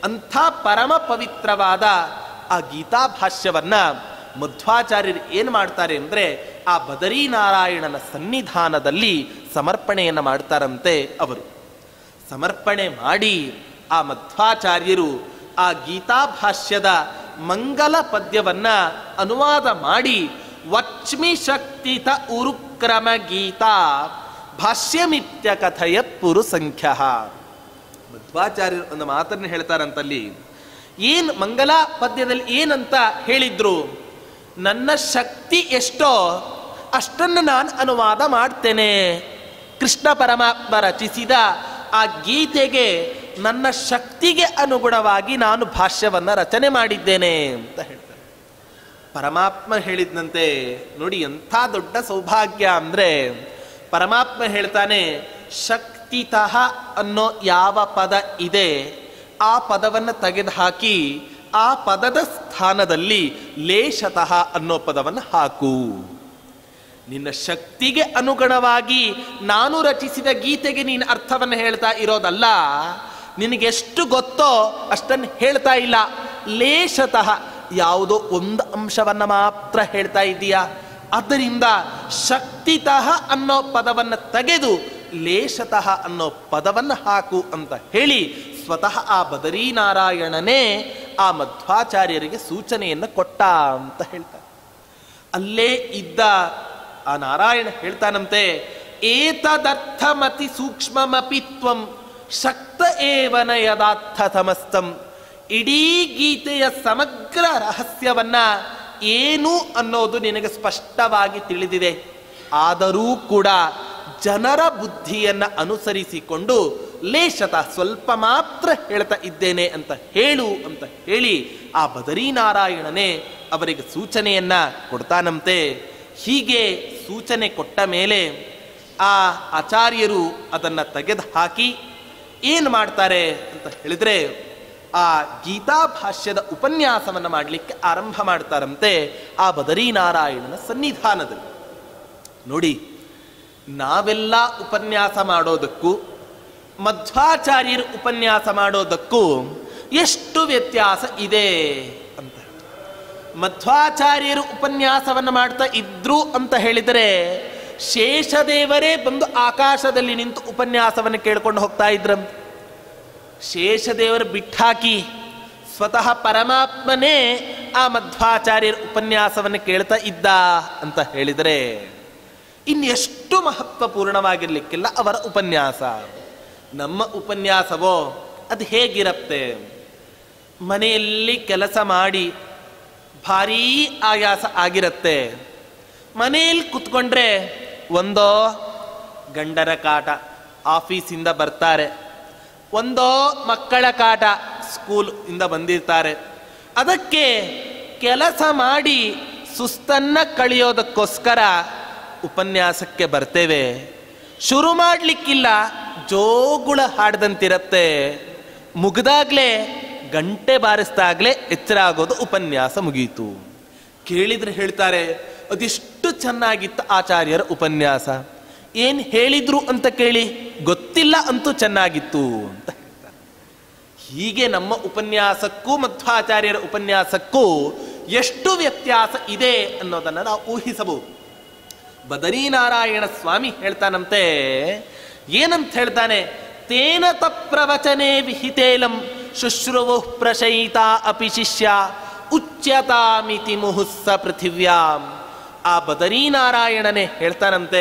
ಅಂಥ ಪರಮ ಪವಿತ್ರವಾದ ಆ ಗೀತಾ ಭಾಷ್ಯವನ್ನ ಮಧ್ವಾಚಾರ್ಯರು ಏನು ಮಾಡ್ತಾರೆ ಅಂದರೆ ಆ ಬದರೀನಾರಾಯಣನ ಸನ್ನಿಧಾನದಲ್ಲಿ ಸಮರ್ಪಣೆಯನ್ನು ಮಾಡ್ತಾರಂತೆ. ಅವರು ಸಮರ್ಪಣೆ ಮಾಡಿ ಆ ಮಧ್ವಾಚಾರ್ಯರು ಆ ಗೀತಾ ಭಾಷ್ಯದ ಮಂಗಲ ಪದ್ಯವನ್ನ ಅನುವಾದ ಮಾಡಿ ವಚ್ಮಿ ಶಕ್ತಿತ ಉರುಕ್ರಮ ಗೀತಾ ಭಾಷ್ಯಮಿತ್ಯ ಕಥಯತ್ ಪುರು ಸಂಖ್ಯ. ಮಧ್ವಾಚಾರ್ಯರು ಒಂದು ಮಾತನ್ನು ಹೇಳ್ತಾರಂತಲ್ಲಿ. ಏನು ಮಂಗಲ ಪದ್ಯದಲ್ಲಿ ಏನಂತ ಹೇಳಿದ್ರು? ನನ್ನ ಶಕ್ತಿ ಎಷ್ಟೋ ಅಷ್ಟನ್ನು ನಾನು ಅನುವಾದ ಮಾಡ್ತೇನೆ. ಕೃಷ್ಣ ಪರಮಾತ್ಮ ರಚಿಸಿದ ಆ ಗೀತೆಗೆ ನನ್ನ ಶಕ್ತಿಗೆ ಅನುಗುಣವಾಗಿ ನಾನು ಭಾಷ್ಯವನ್ನು ರಚನೆ ಮಾಡಿದ್ದೇನೆ ಅಂತ ಹೇಳ್ತಾರೆ. ಪರಮಾತ್ಮ ಹೇಳಿದಂತೆ ನೋಡಿ ಎಂಥ ದೊಡ್ಡ ಸೌಭಾಗ್ಯ ಅಂದರೆ, ಪರಮಾತ್ಮ ಹೇಳ್ತಾನೆ ಶಕ್ತಿತಃ ಅನ್ನೋ ಯಾವ ಪದ ಇದೆ ಆ ಪದವನ್ನು ತೆಗೆದುಹಾಕಿ ಆ ಪದದ ಸ್ಥಾನದಲ್ಲಿ ಲೇಷತಃ ಅನ್ನೋ ಪದವನ್ನು ಹಾಕು. ನಿನ್ನ ಶಕ್ತಿಗೆ ಅನುಗುಣವಾಗಿ ನಾನು ರಚಿಸಿದ ಗೀತೆಗೆ ನೀನು ಅರ್ಥವನ್ನು ಹೇಳ್ತಾ ಇರೋದಲ್ಲ, ನಿನಗೆಷ್ಟು ಗೊತ್ತೋ ಅಷ್ಟನ್ನು ಹೇಳ್ತಾ ಇಲ್ಲ. ಲೇಷತಃ ಯಾವುದೋ ಒಂದು ಅಂಶವನ್ನು ಮಾತ್ರ ಹೇಳ್ತಾ ಇದ್ದೀಯಾ. ಆದ್ದರಿಂದ ಶಕ್ತಿತಃ ಅನ್ನೋ ಪದವನ್ನು ತೆಗೆದು ಲೇಷತಃ ಅನ್ನೋ ಪದವನ್ನು ಹಾಕು ಅಂತ ಹೇಳಿ ಸ್ವತಃ ಆ ಬದರೀನಾರಾಯಣನೇ ಆ ಮಧ್ವಾಚಾರ್ಯರಿಗೆ ಸೂಚನೆಯನ್ನು ಕೊಟ್ಟ ಅಂತ ಹೇಳ್ತಾರೆ. ಅಲ್ಲೇ ಇದ್ದ ಆ ನಾರಾಯಣ ಹೇಳ್ತಾನಂತೆ, ಏತದರ್ಥಮತಿ ಸೂಕ್ಷ್ಮಮಪಿ ತ್ವಂ ಶಕ್ತ ಏವನ ಯದಾರ್ಥ ಸಮಸ್ತಂ. ಇಡೀ ಗೀತೆಯ ಸಮಗ್ರ ರಹಸ್ಯವನ್ನ ಏನು ಅನ್ನೋದು ನಿನಗೆ ಸ್ಪಷ್ಟವಾಗಿ ತಿಳಿದಿದೆ. ಆದರೂ ಕೂಡ ಜನರ ಬುದ್ಧಿಯನ್ನು ಅನುಸರಿಸಿಕೊಂಡು ಲೇಷತಃ ಸ್ವಲ್ಪ ಮಾತ್ರ ಹೇಳ್ತಾ ಇದ್ದೇನೆ ಅಂತ ಹೇಳು ಅಂತ ಹೇಳಿ ಆ ಬದರೀನಾರಾಯಣನೇ ಅವರಿಗೆ ಸೂಚನೆಯನ್ನ ಕೊಡ್ತಾನಂತೆ. ಹೀಗೆ ಸೂಚನೆ ಕೊಟ್ಟ ಮೇಲೆ ಆ ಆಚಾರ್ಯರು ಅದನ್ನು ತೆಗೆದು ಹಾಕಿ ಏನು ಮಾಡ್ತಾರೆ ಅಂತ ಹೇಳಿದ್ರೆ ಆ ಗೀತಾ ಭಾಷ್ಯದ ಉಪನ್ಯಾಸವನ್ನು ಮಾಡಲಿಕ್ಕೆ ಆರಂಭ ಮಾಡ್ತಾರಂತೆ ಆ ಬದರೀನಾರಾಯಣನ ಸನ್ನಿಧಾನದಲ್ಲಿ. ನೋಡಿ, ನಾವೆಲ್ಲ ಉಪನ್ಯಾಸ ಮಾಡೋದಕ್ಕೂ ಮಧ್ವಾಚಾರ್ಯರು ಉಪನ್ಯಾಸ ಮಾಡೋದಕ್ಕೂ ಎಷ್ಟು ವ್ಯತ್ಯಾಸ ಇದೆ ಅಂತ. ಮಧ್ವಾಚಾರ್ಯರು ಉಪನ್ಯಾಸವನ್ನು ಮಾಡ್ತಾ ಇದ್ರು ಅಂತ ಹೇಳಿದರೆ ಶೇಷದೇವರೇ ಬಂದು ಆಕಾಶದಲ್ಲಿ ನಿಂತು ಉಪನ್ಯಾಸವನ್ನು ಕೇಳ್ಕೊಂಡು ಹೋಗ್ತಾ ಇದ್ರಂತೆ. ಶೇಷದೇವರು ಬಿಟ್ಟಾಕಿ ಸ್ವತಃ ಪರಮಾತ್ಮನೇ ಆ ಮಧ್ವಾಚಾರ್ಯರ ಉಪನ್ಯಾಸವನ್ನು ಕೇಳ್ತಾ ಇದ್ದ ಅಂತ ಹೇಳಿದರೆ ಇನ್ನೆಷ್ಟು ಮಹತ್ವಪೂರ್ಣವಾಗಿರ್ಲಿಕ್ಕಿಲ್ಲ ಅವರ ಉಪನ್ಯಾಸ. ನಮ್ಮ ಉಪನ್ಯಾಸವೋ ಅದು ಹೇಗಿರುತ್ತೆ? ಮನೆಯಲ್ಲಿ ಕೆಲಸ ಮಾಡಿ ಭಾರೀ ಆಯಾಸ ಆಗಿರುತ್ತೆ. ಮನೆಯಲ್ಲಿ ಕುತ್ಕೊಂಡ್ರೆ ಒಂದೋ ಗಂಡರ ಕಾಟ, ಆಫೀಸಿಂದ ಬರ್ತಾರೆ, ಒಂದೋ ಮಕ್ಕಳ ಕಾಟ, ಸ್ಕೂಲ್ ಇಂದ ಬಂದಿರ್ತಾರೆ. ಅದಕ್ಕೆ ಕೆಲಸ ಮಾಡಿ ಸುಸ್ತನ್ನ ಕಳೆಯೋದಕ್ಕೋಸ್ಕರ ಉಪನ್ಯಾಸಕ್ಕೆ ಬರ್ತೇವೆ. ಶುರು ಮಾಡಲಿಕ್ಕಿಲ್ಲ, ಜೋಗುಳ ಹಾಡ್ದಂತಿರತ್ತೆ. ಮುಗ್ದಾಗ್ಲೇ ಗಂಟೆ ಬಾರಿಸ್ದಾಗ್ಲೇ ಎಚ್ಚರ ಆಗೋದು ಉಪನ್ಯಾಸ ಮುಗೀತು. ಕೇಳಿದ್ರೆ ಹೇಳ್ತಾರೆ ಅದೆಷ್ಟು ಚೆನ್ನಾಗಿತ್ತು ಆಚಾರ್ಯರ ಉಪನ್ಯಾಸ, ಏನು ಹೇಳಿದ್ರು ಅಂತ ಕೇಳಿ ಗೊತ್ತಿಲ್ಲ ಅಂತೂ ಚೆನ್ನಾಗಿತ್ತು ಅಂತ ಹೇಳ್ತಾರೆ. ಹೀಗೆ ನಮ್ಮ ಉಪನ್ಯಾಸಕ್ಕೂ ಮಧ್ವಾಚಾರ್ಯರ ಉಪನ್ಯಾಸಕ್ಕೂ ಎಷ್ಟು ವ್ಯತ್ಯಾಸ ಇದೆ ಅನ್ನೋದನ್ನು ನಾವು ಊಹಿಸಬಹುದು. ಬದರೀನಾರಾಯಣ ಸ್ವಾಮಿ ಹೇಳ್ತಾನಂತೆ, ಏನಂತ ಹೇಳ್ತಾನೆ? ತೇನ ತಪ್ರವಚನೆ ವಿಹಿತೇಲಂ ಶುಶ್ರುವು ಪ್ರಶಯಿತ ಅಪಿ ಶಿಷ್ಯ ಉಚ್ಯತಾಮಿತಿ ಮುಹುಸ್ಸ ಪೃಥಿವ್ಯಾಂ. ಆ ಬದರೀನಾರಾಯಣನೇ ಹೇಳ್ತಾನಂತೆ,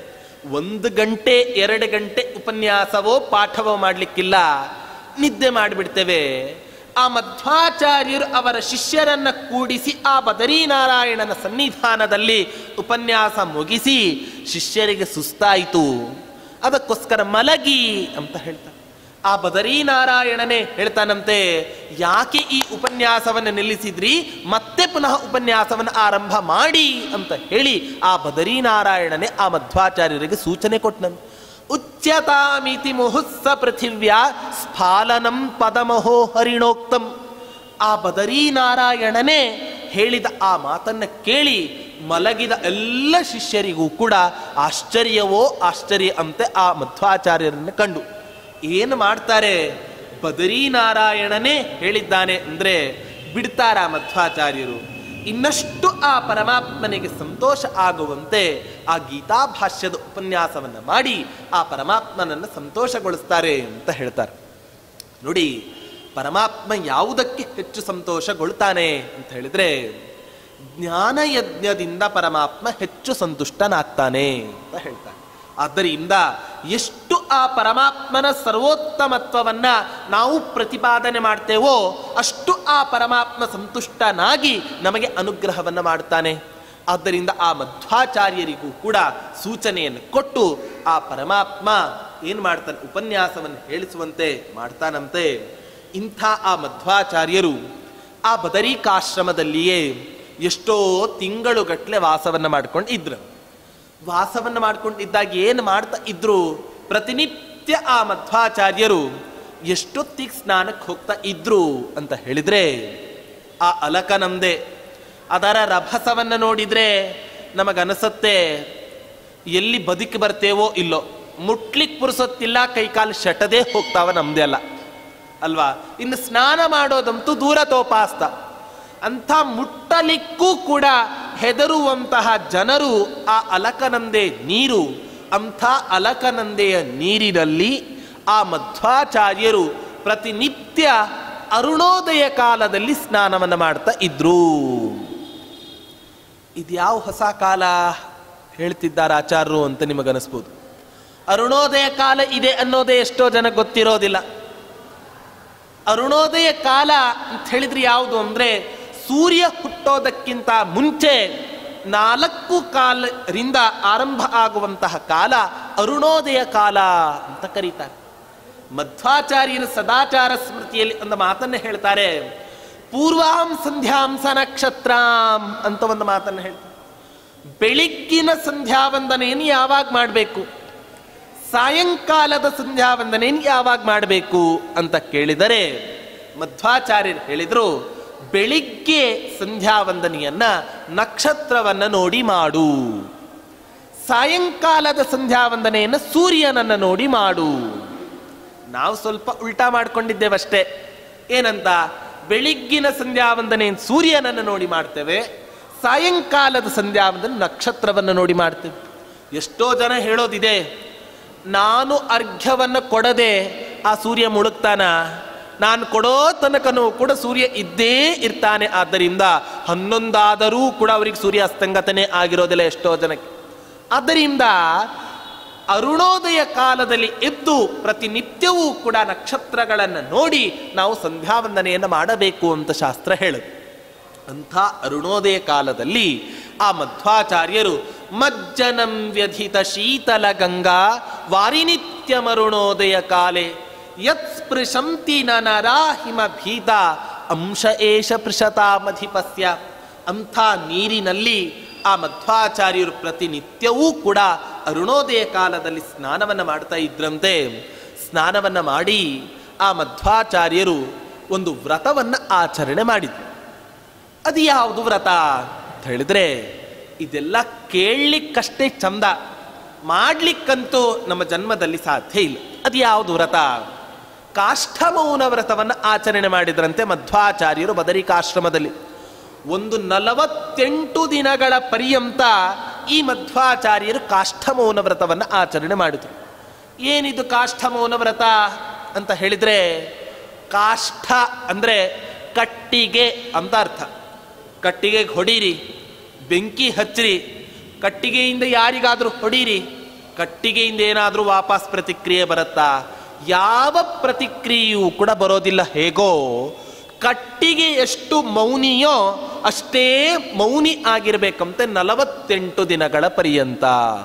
1 ಗಂಟೆ 2 ಗಂಟೆ ಉಪನ್ಯಾಸವೋ ಪಾಠವೋ ಮಾಡಲಿಕ್ಕಿಲ್ಲ, ನಿದ್ದೆ ಮಾಡಿಬಿಡ್ತೇವೆ. ಆ ಮಧ್ವಾಚಾರ್ಯರು ಅವರ ಶಿಷ್ಯರನ್ನ ಕೂಡಿಸಿ ಆ ಬದರೀನಾರಾಯಣನ ಸನ್ನಿಧಾನದಲ್ಲಿ ಉಪನ್ಯಾಸ ಮುಗಿಸಿ ಶಿಷ್ಯರಿಗೆ ಸುಸ್ತಾಯಿತು, ಅದಕ್ಕೋಸ್ಕರ ಮಲಗಿ ಅಂತ ಹೇಳ್ತಾರೆ. ಆ ಬದರೀನಾರಾಯಣನೇ ಹೇಳ್ತಾನಂತೆ, ಯಾಕೆ ಈ ಉಪನ್ಯಾಸವನ್ನು ನಿಲ್ಲಿಸಿದ್ರಿ, ಮತ್ತೆ ಪುನಃ ಉಪನ್ಯಾಸವನ್ನು ಆರಂಭ ಮಾಡಿ ಅಂತ ಹೇಳಿ ಆ ಬದರೀನಾರಾಯಣನೇ ಆ ಮಧ್ವಾಚಾರ್ಯರಿಗೆ ಸೂಚನೆ ಕೊಟ್ಟನಂತೆ. ಉಚ್ಯತಾಮಿತಿ ಮುಹುಸ್ಸ ಪೃಥಿವ್ಯಾ ಸ್ಫಾಲನಂ ಪದಮಹೋ ಹರಿಣೋಕ್ತಂ. ಆ ಬದರೀನಾರಾಯಣನೇ ಹೇಳಿದ ಆ ಮಾತನ್ನು ಕೇಳಿ ಮಲಗಿದ ಎಲ್ಲ ಶಿಷ್ಯರಿಗೂ ಕೂಡ ಆಶ್ಚರ್ಯವೋ ಆಶ್ಚರ್ಯ ಅಂತೆ ಆ ಮಧ್ವಾಚಾರ್ಯರನ್ನು ಕಂಡು ಏನು ಮಾಡ್ತಾರೆ, ಬದರೀನಾರಾಯಣನೇ ಹೇಳಿದ್ದಾನೆ ಅಂದರೆ ಬಿಡ್ತಾರ ಮಧ್ವಾಚಾರ್ಯರು? ಇನ್ನಷ್ಟು ಆ ಪರಮಾತ್ಮನಿಗೆ ಸಂತೋಷ ಆಗುವಂತೆ ಆ ಗೀತಾಭಾಷ್ಯದ ಉಪನ್ಯಾಸವನ್ನು ಮಾಡಿ ಆ ಪರಮಾತ್ಮನನ್ನು ಸಂತೋಷಗೊಳಿಸ್ತಾರೆ ಅಂತ ಹೇಳ್ತಾರೆ. ನೋಡಿ, ಪರಮಾತ್ಮ ಯಾವುದಕ್ಕೆ ಹೆಚ್ಚು ಸಂತೋಷಗೊಳ್ತಾನೆ ಅಂತ ಹೇಳಿದ್ರೆ, ಜ್ಞಾನಯಜ್ಞದಿಂದ ಪರಮಾತ್ಮ ಹೆಚ್ಚು ಸಂತುಷ್ಟನಾಗ್ತಾನೆ ಅಂತ ಹೇಳ್ತಾನೆ. ಆದ್ದರಿಂದ ಎಷ್ಟು ಆ ಪರಮಾತ್ಮನ ಸರ್ವೋತ್ತಮತ್ವವನ್ನ ನಾವು ಪ್ರತಿಪಾದನೆ ಮಾಡ್ತೇವೋ ಅಷ್ಟು ಆ ಪರಮಾತ್ಮ ಸಂತುಷ್ಟನಾಗಿ ನಮಗೆ ಅನುಗ್ರಹವನ್ನು ಮಾಡ್ತಾನೆ. ಆದ್ದರಿಂದ ಆ ಮಧ್ವಾಚಾರ್ಯರಿಗೂ ಕೂಡ ಸೂಚನೆಯನ್ನು ಕೊಟ್ಟು ಆ ಪರಮಾತ್ಮ ಏನು ಮಾಡ್ತಾನೆ, ಉಪನ್ಯಾಸವನ್ನು ಹೇಳಿಸುವಂತೆ ಮಾಡ್ತಾನಂತೆ. ಇಂಥ ಆ ಮಧ್ವಾಚಾರ್ಯರು ಆ ಬದರಿಕಾಶ್ರಮದಲ್ಲಿಯೇ ಎಷ್ಟೋ ತಿಂಗಳುಗಟ್ಟಲೆ ವಾಸವನ್ನು ಮಾಡ್ಕೊಂಡು ಇದ್ರು. ವಾಸವನ್ನು ಮಾಡ್ಕೊಂಡಿದ್ದಾಗ ಏನು ಮಾಡ್ತಾ ಇದ್ರು, ಪ್ರತಿನಿತ್ಯ ಆ ಮಧ್ವಾಚಾರ್ಯರು ಎಷ್ಟೊತ್ತಿಗೆ ಸ್ನಾನಕ್ಕೆ ಹೋಗ್ತಾ ಇದ್ರು ಅಂತ ಹೇಳಿದ್ರೆ, ಆ ಅಲಕನಂದೆ ಅದರ ರಭಸವನ್ನು ನೋಡಿದ್ರೆ ನಮಗನಿಸುತ್ತೆ ಎಲ್ಲಿ ಬದುಕಿ ಬರ್ತೇವೋ ಇಲ್ಲೋ, ಮುಟ್ಲಿಕ್ಕೆ ಪುರುಸೊತ್ತಿಲ್ಲ, ಕೈಕಾಲು ಶಟದೇ ಹೋಗ್ತಾವ ನಮ್ದೇ ಅಲ್ಲ ಅಲ್ವಾ. ಇನ್ನು ಸ್ನಾನ ಮಾಡೋದಂತೂ ದೂರ ತೋಪಾಸ್ತ. ಅಂಥ ಮುಟ್ಟಲಿಕ್ಕೂ ಕೂಡ ಹೆದರುವಂತಹ ಜನರು ಆ ಅಲಕನಂದೆ ನೀರು. ಅಂಥ ಅಲಕನಂದೆಯ ನೀರಿನಲ್ಲಿ ಆ ಮಧ್ವಾಚಾರ್ಯರು ಪ್ರತಿನಿತ್ಯ ಅರುಣೋದಯ ಕಾಲದಲ್ಲಿ ಸ್ನಾನವನ್ನು ಮಾಡ್ತಾ ಇದ್ರು. ಇದ್ಯಾವ ಹೊಸ ಕಾಲ ಹೇಳ್ತಿದ್ದಾರೆ ಆಚಾರ್ಯರು ಅಂತ ನಿಮಗನಿಸ್ಬೋದು. ಅರುಣೋದಯ ಕಾಲ ಇದೆ ಅನ್ನೋದೇ ಎಷ್ಟೋ ಜನ ಗೊತ್ತಿರೋದಿಲ್ಲ. ಅರುಣೋದಯ ಕಾಲ ಅಂತ ಹೇಳಿದ್ರೆ ಯಾವುದು ಅಂದರೆ, ಸೂರ್ಯ ಹುಟ್ಟೋದಕ್ಕಿಂತ ಮುಂಚೆ 4 ಕಾಲರಿಂದ ಆರಂಭ ಆಗುವಂತಹ ಕಾಲ ಅರುಣೋದಯ ಕಾಲ ಅಂತ ಕರೀತಾರೆ. ಮಧ್ವಾಚಾರ್ಯರು ಸದಾಚಾರ ಸ್ಮೃತಿಯಲ್ಲಿ ಒಂದು ಮಾತನ್ನು ಹೇಳ್ತಾರೆ, ಪೂರ್ವಾಂ ಸಂಧ್ಯಾಂಸ ನಕ್ಷತ್ರಾಂ ಅಂತ ಒಂದು ಮಾತನ್ನು ಹೇಳ್ತಾರೆ. ಬೆಳಿಗ್ಗಿನ ಸಂಧ್ಯಾವಂದನೆಯನ್ನು ಯಾವಾಗ ಮಾಡಬೇಕು, ಸಾಯಂಕಾಲದ ಸಂಧ್ಯಾವಂದನೆಯನ್ನು ಯಾವಾಗ ಮಾಡಬೇಕು ಅಂತ ಕೇಳಿದರೆ ಮಧ್ವಾಚಾರ್ಯರು ಹೇಳಿದರು, ಬೆಳಿಗ್ಗೆ ಸಂಧ್ಯಾವಂದನೆಯನ್ನ ನಕ್ಷತ್ರವನ್ನು ನೋಡಿ ಮಾಡು, ಸಾಯಂಕಾಲದ ಸಂಧ್ಯಾವಂದನೆಯನ್ನು ಸೂರ್ಯನನ್ನು ನೋಡಿ ಮಾಡು. ನಾವು ಸ್ವಲ್ಪ ಉಲ್ಟಾ ಮಾಡ್ಕೊಂಡಿದ್ದೇವಷ್ಟೇ. ಏನಂತ, ಬೆಳಿಗ್ಗಿನ ಸಂಧ್ಯಾವಂದನೆಯನ್ನು ಸೂರ್ಯನನ್ನು ನೋಡಿ ಮಾಡ್ತೇವೆ, ಸಾಯಂಕಾಲದ ಸಂಧ್ಯಾವಂದನೆ ನಕ್ಷತ್ರವನ್ನು ನೋಡಿ ಮಾಡ್ತೇವೆ. ಎಷ್ಟೋ ಜನ ಹೇಳೋದಿದೆ, ನಾನು ಅರ್ಘ್ಯವನ್ನು ಕೊಡದೆ ಆ ಸೂರ್ಯ ಮುಳುಗ್ತಾನ, ನಾನು ಕೊಡೋ ತನಕನೂ ಕೂಡ ಸೂರ್ಯ ಇದ್ದೇ ಇರ್ತಾನೆ, ಆದ್ದರಿಂದ 11 ಆದರೂ ಕೂಡ ಅವರಿಗೆ ಸೂರ್ಯ ಅಸ್ತಂಗತನೇ ಆಗಿರೋದಿಲ್ಲ ಎಷ್ಟೋ ಜನಕ್ಕೆ. ಆದ್ದರಿಂದ ಅರುಣೋದಯ ಕಾಲದಲ್ಲಿ ಎದ್ದು ಪ್ರತಿನಿತ್ಯವೂ ಕೂಡ ನಕ್ಷತ್ರಗಳನ್ನು ನೋಡಿ ನಾವು ಸಂಧ್ಯಾವಂದನೆಯನ್ನು ಮಾಡಬೇಕು ಅಂತ ಶಾಸ್ತ್ರ ಹೇಳುತ್ತೆ. ಅಂಥ ಅರುಣೋದಯ ಕಾಲದಲ್ಲಿ ಆ ಮಧ್ವಾಚಾರ್ಯರು ಮಜ್ಜನಂ ವ್ಯಧಿತ ಶೀತಲ ಗಂಗಾ ವಾರಿನಿತ್ಯಮರುಣೋದಯ ಕಾಲೆ ಯತ್ ಸ್ಪೃಶಂತಿ ನರಾಹಿಮ ಭೀತ ಅಂಶ ಏಷ ಪೃಷತಾಮಧಿಪಸ್ಯ. ಅಂಥ ನೀರಿನಲ್ಲಿ ಆ ಮಧ್ವಾಚಾರ್ಯರು ಪ್ರತಿನಿತ್ಯವೂ ಕೂಡ ಅರುಣೋದಯ ಕಾಲದಲ್ಲಿ ಸ್ನಾನವನ್ನು ಮಾಡ್ತಾ ಇದ್ರಂತೆ. ಸ್ನಾನವನ್ನು ಮಾಡಿ ಆ ಮಧ್ವಾಚಾರ್ಯರು ಒಂದು ವ್ರತವನ್ನು ಆಚರಣೆ ಮಾಡಿದ್ರು. ಅದು ಯಾವುದು ವ್ರತ ಅಂತ ಹೇಳಿದ್ರೆ, ಇದೆಲ್ಲ ಕೇಳಲಿಕ್ಕಷ್ಟೇ ಚಂದ, ಮಾಡಲಿಕ್ಕಂತೂ ನಮ್ಮ ಜನ್ಮದಲ್ಲಿ ಸಾಧ್ಯ ಇಲ್ಲ. ಅದು ಯಾವುದು ವ್ರತ? ಕಾಷ್ಠಮೌನ ವ್ರತವನ್ನು ಆಚರಣೆ ಮಾಡಿದ್ರಂತೆ ಮಧ್ವಾಚಾರ್ಯರು ಬದರಿಕಾಶ್ರಮದಲ್ಲಿ. ಒಂದು 48 ದಿನಗಳ ಪರ್ಯಂತ ಈ ಮಧ್ವಾಚಾರ್ಯರು ಕಾಷ್ಠಮೌನ ವ್ರತವನ್ನು ಆಚರಣೆ ಮಾಡಿದರು. ಏನಿದು ಕಾಷ್ಠಮೌನ ವ್ರತ ಅಂತ ಹೇಳಿದರೆ, ಕಾಷ್ಠ ಅಂದರೆ ಕಟ್ಟಿಗೆ ಅಂತ ಅರ್ಥ. ಕಟ್ಟಿಗೆಗೆ ಹೊಡೀರಿ, ಬೆಂಕಿ ಹಚ್ಚಿರಿ, ಕಟ್ಟಿಗೆಯಿಂದ ಯಾರಿಗಾದರೂ ಹೊಡೀರಿ, ಕಟ್ಟಿಗೆಯಿಂದ ಏನಾದರೂ ವಾಪಸ್ ಪ್ರತಿಕ್ರಿಯೆ ಬರುತ್ತಾ? ಯಾವ ಪ್ರತಿಕ್ರಿಯೆಯೂ ಕೂಡ ಬರೋದಿಲ್ಲ. ಹೇಗೋ ಕಟ್ಟಿಗೆ ಎಷ್ಟು ಮೌನಿಯೋ ಅಷ್ಟೇ ಮೌನಿ ಆಗಿರ್ಬೇಕಂತೆ 48 ದಿನಗಳ ಪರ್ಯಂತ.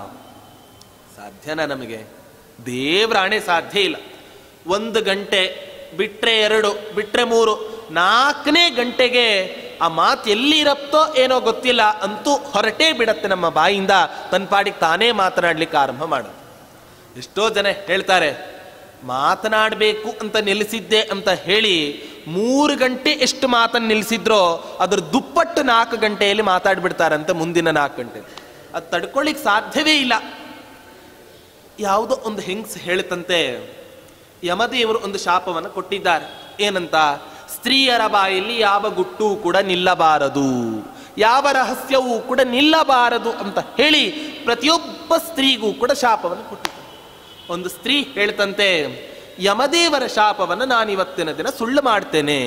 ಸಾಧ್ಯನಾ ನಮಗೆ? ದೇವ್ರಾಣೆ ಸಾಧ್ಯ ಇಲ್ಲ. 1 ಗಂಟೆ ಬಿಟ್ರೆ 2 ಬಿಟ್ರೆ 3 4ನೇ ಗಂಟೆಗೆ ಆ ಮಾತು ಎಲ್ಲಿರತ್ತೋ ಏನೋ ಗೊತ್ತಿಲ್ಲ, ಅಂತೂ ಹೊರಟೇ ಬಿಡತ್ತೆ ನಮ್ಮ ಬಾಯಿಂದ, ತನ್ನ ಪಾಡಿಗೆ ತಾನೇ ಮಾತನಾಡ್ಲಿಕ್ಕೆ ಆರಂಭ ಮಾಡೋದು. ಎಷ್ಟೋ ಜನ ಹೇಳ್ತಾರೆ, ಮಾತನಾಡಬೇಕು ಅಂತ ನಿಲ್ಲಿಸಿದ್ದೆ ಅಂತ ಹೇಳಿ 3 ಗಂಟೆ ಎಷ್ಟು ಮಾತನ್ನು ನಿಲ್ಲಿಸಿದ್ರೋ ಅದ್ರ ದುಪ್ಪಟ್ಟು 4 ಗಂಟೆಯಲ್ಲಿ ಮಾತಾಡ್ಬಿಡ್ತಾರಂತೆ ಮುಂದಿನ 4 ಗಂಟೆ. ಅದು ತಡ್ಕೊಳ್ಳಿಕ್ಕೆ ಸಾಧ್ಯವೇ ಇಲ್ಲ. ಯಾವುದೋ ಒಂದು ಹೆಂಗ್ಸ್ ಹೇಳ್ತಂತೆ, ಯಮದೇವರು ಒಂದು ಶಾಪವನ್ನು ಕೊಟ್ಟಿದ್ದಾರೆ. ಏನಂತ? ಸ್ತ್ರೀಯರ ಬಾಯಲ್ಲಿ ಯಾವ ಗುಟ್ಟೂ ಕೂಡ ನಿಲ್ಲಬಾರದು, ಯಾವ ರಹಸ್ಯವೂ ಕೂಡ ನಿಲ್ಲಬಾರದು ಅಂತ ಹೇಳಿ ಪ್ರತಿಯೊಬ್ಬ ಸ್ತ್ರೀಗೂ ಕೂಡ ಶಾಪವನ್ನು ಕೊಟ್ಟಿದ್ದಾರೆ. ಒಂದು ಸ್ತ್ರೀ ಹೇಳ್ತಂತೆ, ಯಮದೇವರ ಶಾಪವನ್ನು ನಾನಿವತ್ತಿನ ದಿನ ಸುಳ್ಳು ಮಾಡ್ತೇನೆ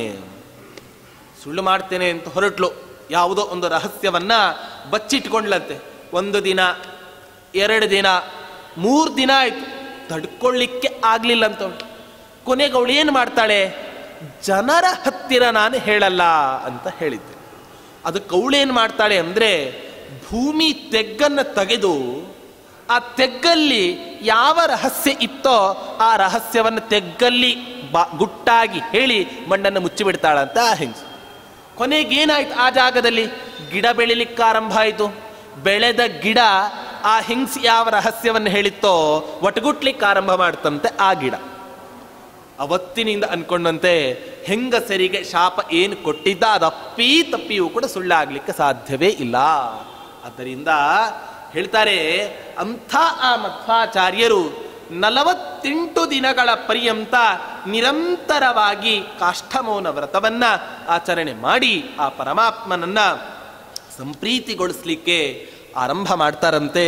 ಅಂತ ಹೊರಟ್ಲು. ಯಾವುದೋ ಒಂದು ರಹಸ್ಯವನ್ನ ಬಚ್ಚಿಟ್ಕೊಂಡ್ಲಂತೆ. 1 ದಿನ, 2 ದಿನ, 3 ದಿನ ಆಯ್ತು, ತಡ್ಕೊಳ್ಳಿಕ್ಕೆ ಆಗ್ಲಿಲ್ಲ ಅಂತ. ಕೊನೆಗೆ ಅವಳು ಏನು ಮಾಡ್ತಾಳೆ? ಜನರ ಹತ್ತಿರ ನಾನು ಹೇಳಲ್ಲ ಅಂತ ಹೇಳಿದ್ದೆ. ಅದಕ್ಕೆ ಅವಳೇನು ಮಾಡ್ತಾಳೆ ಅಂದರೆ, ಭೂಮಿ ತೆಗ್ಗನ್ನು ತೆಗೆದು ಆ ತೆಗ್ಗಲ್ಲಿ ಯಾವ ರಹಸ್ಯ ಇತ್ತೋ ಆ ರಹಸ್ಯವನ್ನು ತೆಗ್ಗಲ್ಲಿ ಗುಟ್ಟಾಗಿ ಹೇಳಿ ಮಣ್ಣನ್ನು ಮುಚ್ಚಿಬಿಡ್ತಾಳಂತ ಆ ಹೆಂಗಸು. ಕೊನೆಗೇನಾಯ್ತು? ಆ ಜಾಗದಲ್ಲಿ ಗಿಡ ಬೆಳಿಲಿಕ್ಕೆ ಆರಂಭ ಆಯಿತು. ಬೆಳೆದ ಗಿಡ ಆ ಹೆಂಗಸಿ ಯಾವ ರಹಸ್ಯವನ್ನು ಹೇಳಿತ್ತೋ ಒಟಗುಟ್ಲಿಕ್ಕೆ ಆರಂಭ ಮಾಡ್ತಂತೆ ಆ ಗಿಡ. ಅವತ್ತಿನಿಂದ ಅನ್ಕೊಂಡಂತೆ ಹೆಂಗಸರಿಗೆ ಶಾಪ ಏನು ಕೊಟ್ಟಿದ್ದ ಅದು ತಪ್ಪಿಯೂ ಕೂಡ ಸುಳ್ಳಾಗ್ಲಿಕ್ಕೆ ಸಾಧ್ಯವೇ ಇಲ್ಲ. ಆದ್ದರಿಂದ ಹೇಳ್ತಾರೆ, ಅಂಥ ಆ ಮಧ್ವಾಚಾರ್ಯರು 48 ದಿನಗಳ ಪರ್ಯಂತ ನಿರಂತರವಾಗಿ ಕಾಷ್ಠಮೌನ ವ್ರತವನ್ನ ಆಚರಣೆ ಮಾಡಿ ಆ ಪರಮಾತ್ಮನನ್ನ ಸಂಪ್ರೀತಿಗೊಳಿಸ್ಲಿಕ್ಕೆ ಆರಂಭ ಮಾಡ್ತಾರಂತೆ.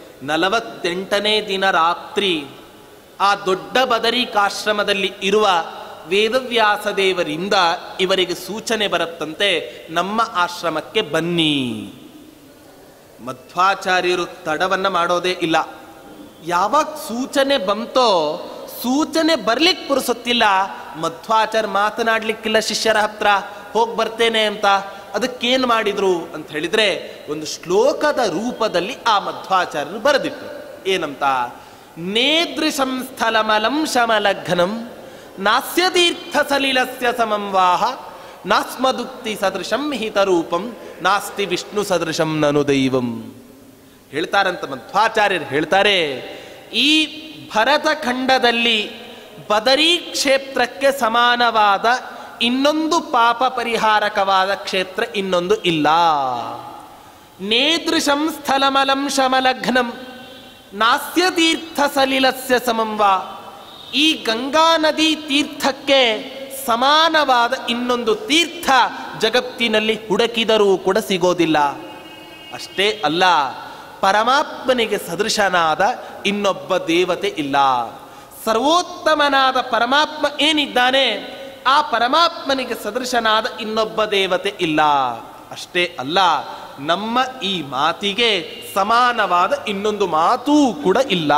48ನೇ ದಿನ ರಾತ್ರಿ ಆ ದೊಡ್ಡ ಬದರಿಕಾಶ್ರಮದಲ್ಲಿ ಇರುವ ವೇದವ್ಯಾಸ ದೇವರಿಂದ ಇವರಿಗೆ ಸೂಚನೆ ಬರುತ್ತಂತೆ, ನಮ್ಮ ಆಶ್ರಮಕ್ಕೆ ಬನ್ನಿ. ಮಧ್ವಾಚಾರ್ಯರು ತಡವನ್ನ ಮಾಡೋದೇ ಇಲ್ಲ. ಯಾವಾಗ ಸೂಚನೆ ಬಂತೋ, ಸೂಚನೆ ಬರ್ಲಿಕ್ಕೆ ಪುರುಸೊತ್ತಿಲ್ಲ, ಮಧ್ವಾಚಾರ್ಯ ಮಾತನಾಡ್ಲಿಕ್ಕಿಲ್ಲ ಶಿಷ್ಯರ ಹತ್ರ, ಹೋಗಿ ಬರ್ತೇನೆ ಅಂತ. ಅದಕ್ಕೇನು ಮಾಡಿದ್ರು ಅಂತ ಹೇಳಿದ್ರೆ, ಒಂದು ಶ್ಲೋಕದ ರೂಪದಲ್ಲಿ ಆ ಮಧ್ವಾಚಾರ್ಯರು ಬರೆದಿಟ್ರು. ಏನಂತ? ನೇದೃಶಂ ಸ್ಥಲಮಲಂ ಶಮಲಘ್ನಂ ನಾಸ್ಯತೀರ್ಥ ಸಲಿಲಸ್ಯ ಸಮಂ ವಾಹ ನಾಸ್ಮದುಕ್ತಿ ಸದೃಶಂ ಹಿತರೂಪಂ ನಾಸ್ತಿ ವಿಷ್ಣು ಸದೃಶಂ ನನು ದೈವಂ. ಹೇಳ್ತಾರಂತ ಮಧ್ವಾಚಾರ್ಯರು ಹೇಳ್ತಾರೆ, ಈ ಭರತಖಂಡದಲ್ಲಿ ಬದರಿ ಕ್ಷೇತ್ರಕ್ಕೆ ಸಮಾನವಾದ ಇನ್ನೊಂದು ಪಾಪ ಪರಿಹಾರಕವಾದ ಕ್ಷೇತ್ರ ಇನ್ನೊಂದು ಇಲ್ಲ. ನೇದೃಶಂ ಸ್ಥಲಮಲಂ ಶಮಲಘ್ನಂ ನಾಸ್ಯ ತೀರ್ಥ ಸಲಿಲಸ್ಯ ಸಮಂವಾ. ಈ ಗಂಗಾ ನದಿ ತೀರ್ಥಕ್ಕೆ ಸಮಾನವಾದ ಇನ್ನೊಂದು ತೀರ್ಥ ಜಗತ್ತಿನಲ್ಲಿ ಹುಡುಕಿದರೂ ಕೂಡ ಸಿಗೋದಿಲ್ಲ. ಅಷ್ಟೇ ಅಲ್ಲ, ಪರಮಾತ್ಮನಿಗೆ ಸದೃಶನಾದ ಇನ್ನೊಬ್ಬ ದೇವತೆ ಇಲ್ಲ. ಸರ್ವೋತ್ತಮನಾದ ಪರಮಾತ್ಮ ಏನಿದ್ದಾನೆ, ಆ ಪರಮಾತ್ಮನಿಗೆ ಸದೃಶನಾದ ಇನ್ನೊಬ್ಬ ದೇವತೆ ಇಲ್ಲ. ಅಷ್ಟೇ ಅಲ್ಲ, ನಮ್ಮ ಈ ಮಾತಿಗೆ ಸಮಾನವಾದ ಇನ್ನೊಂದು ಮಾತೂ ಕೂಡ ಇಲ್ಲ.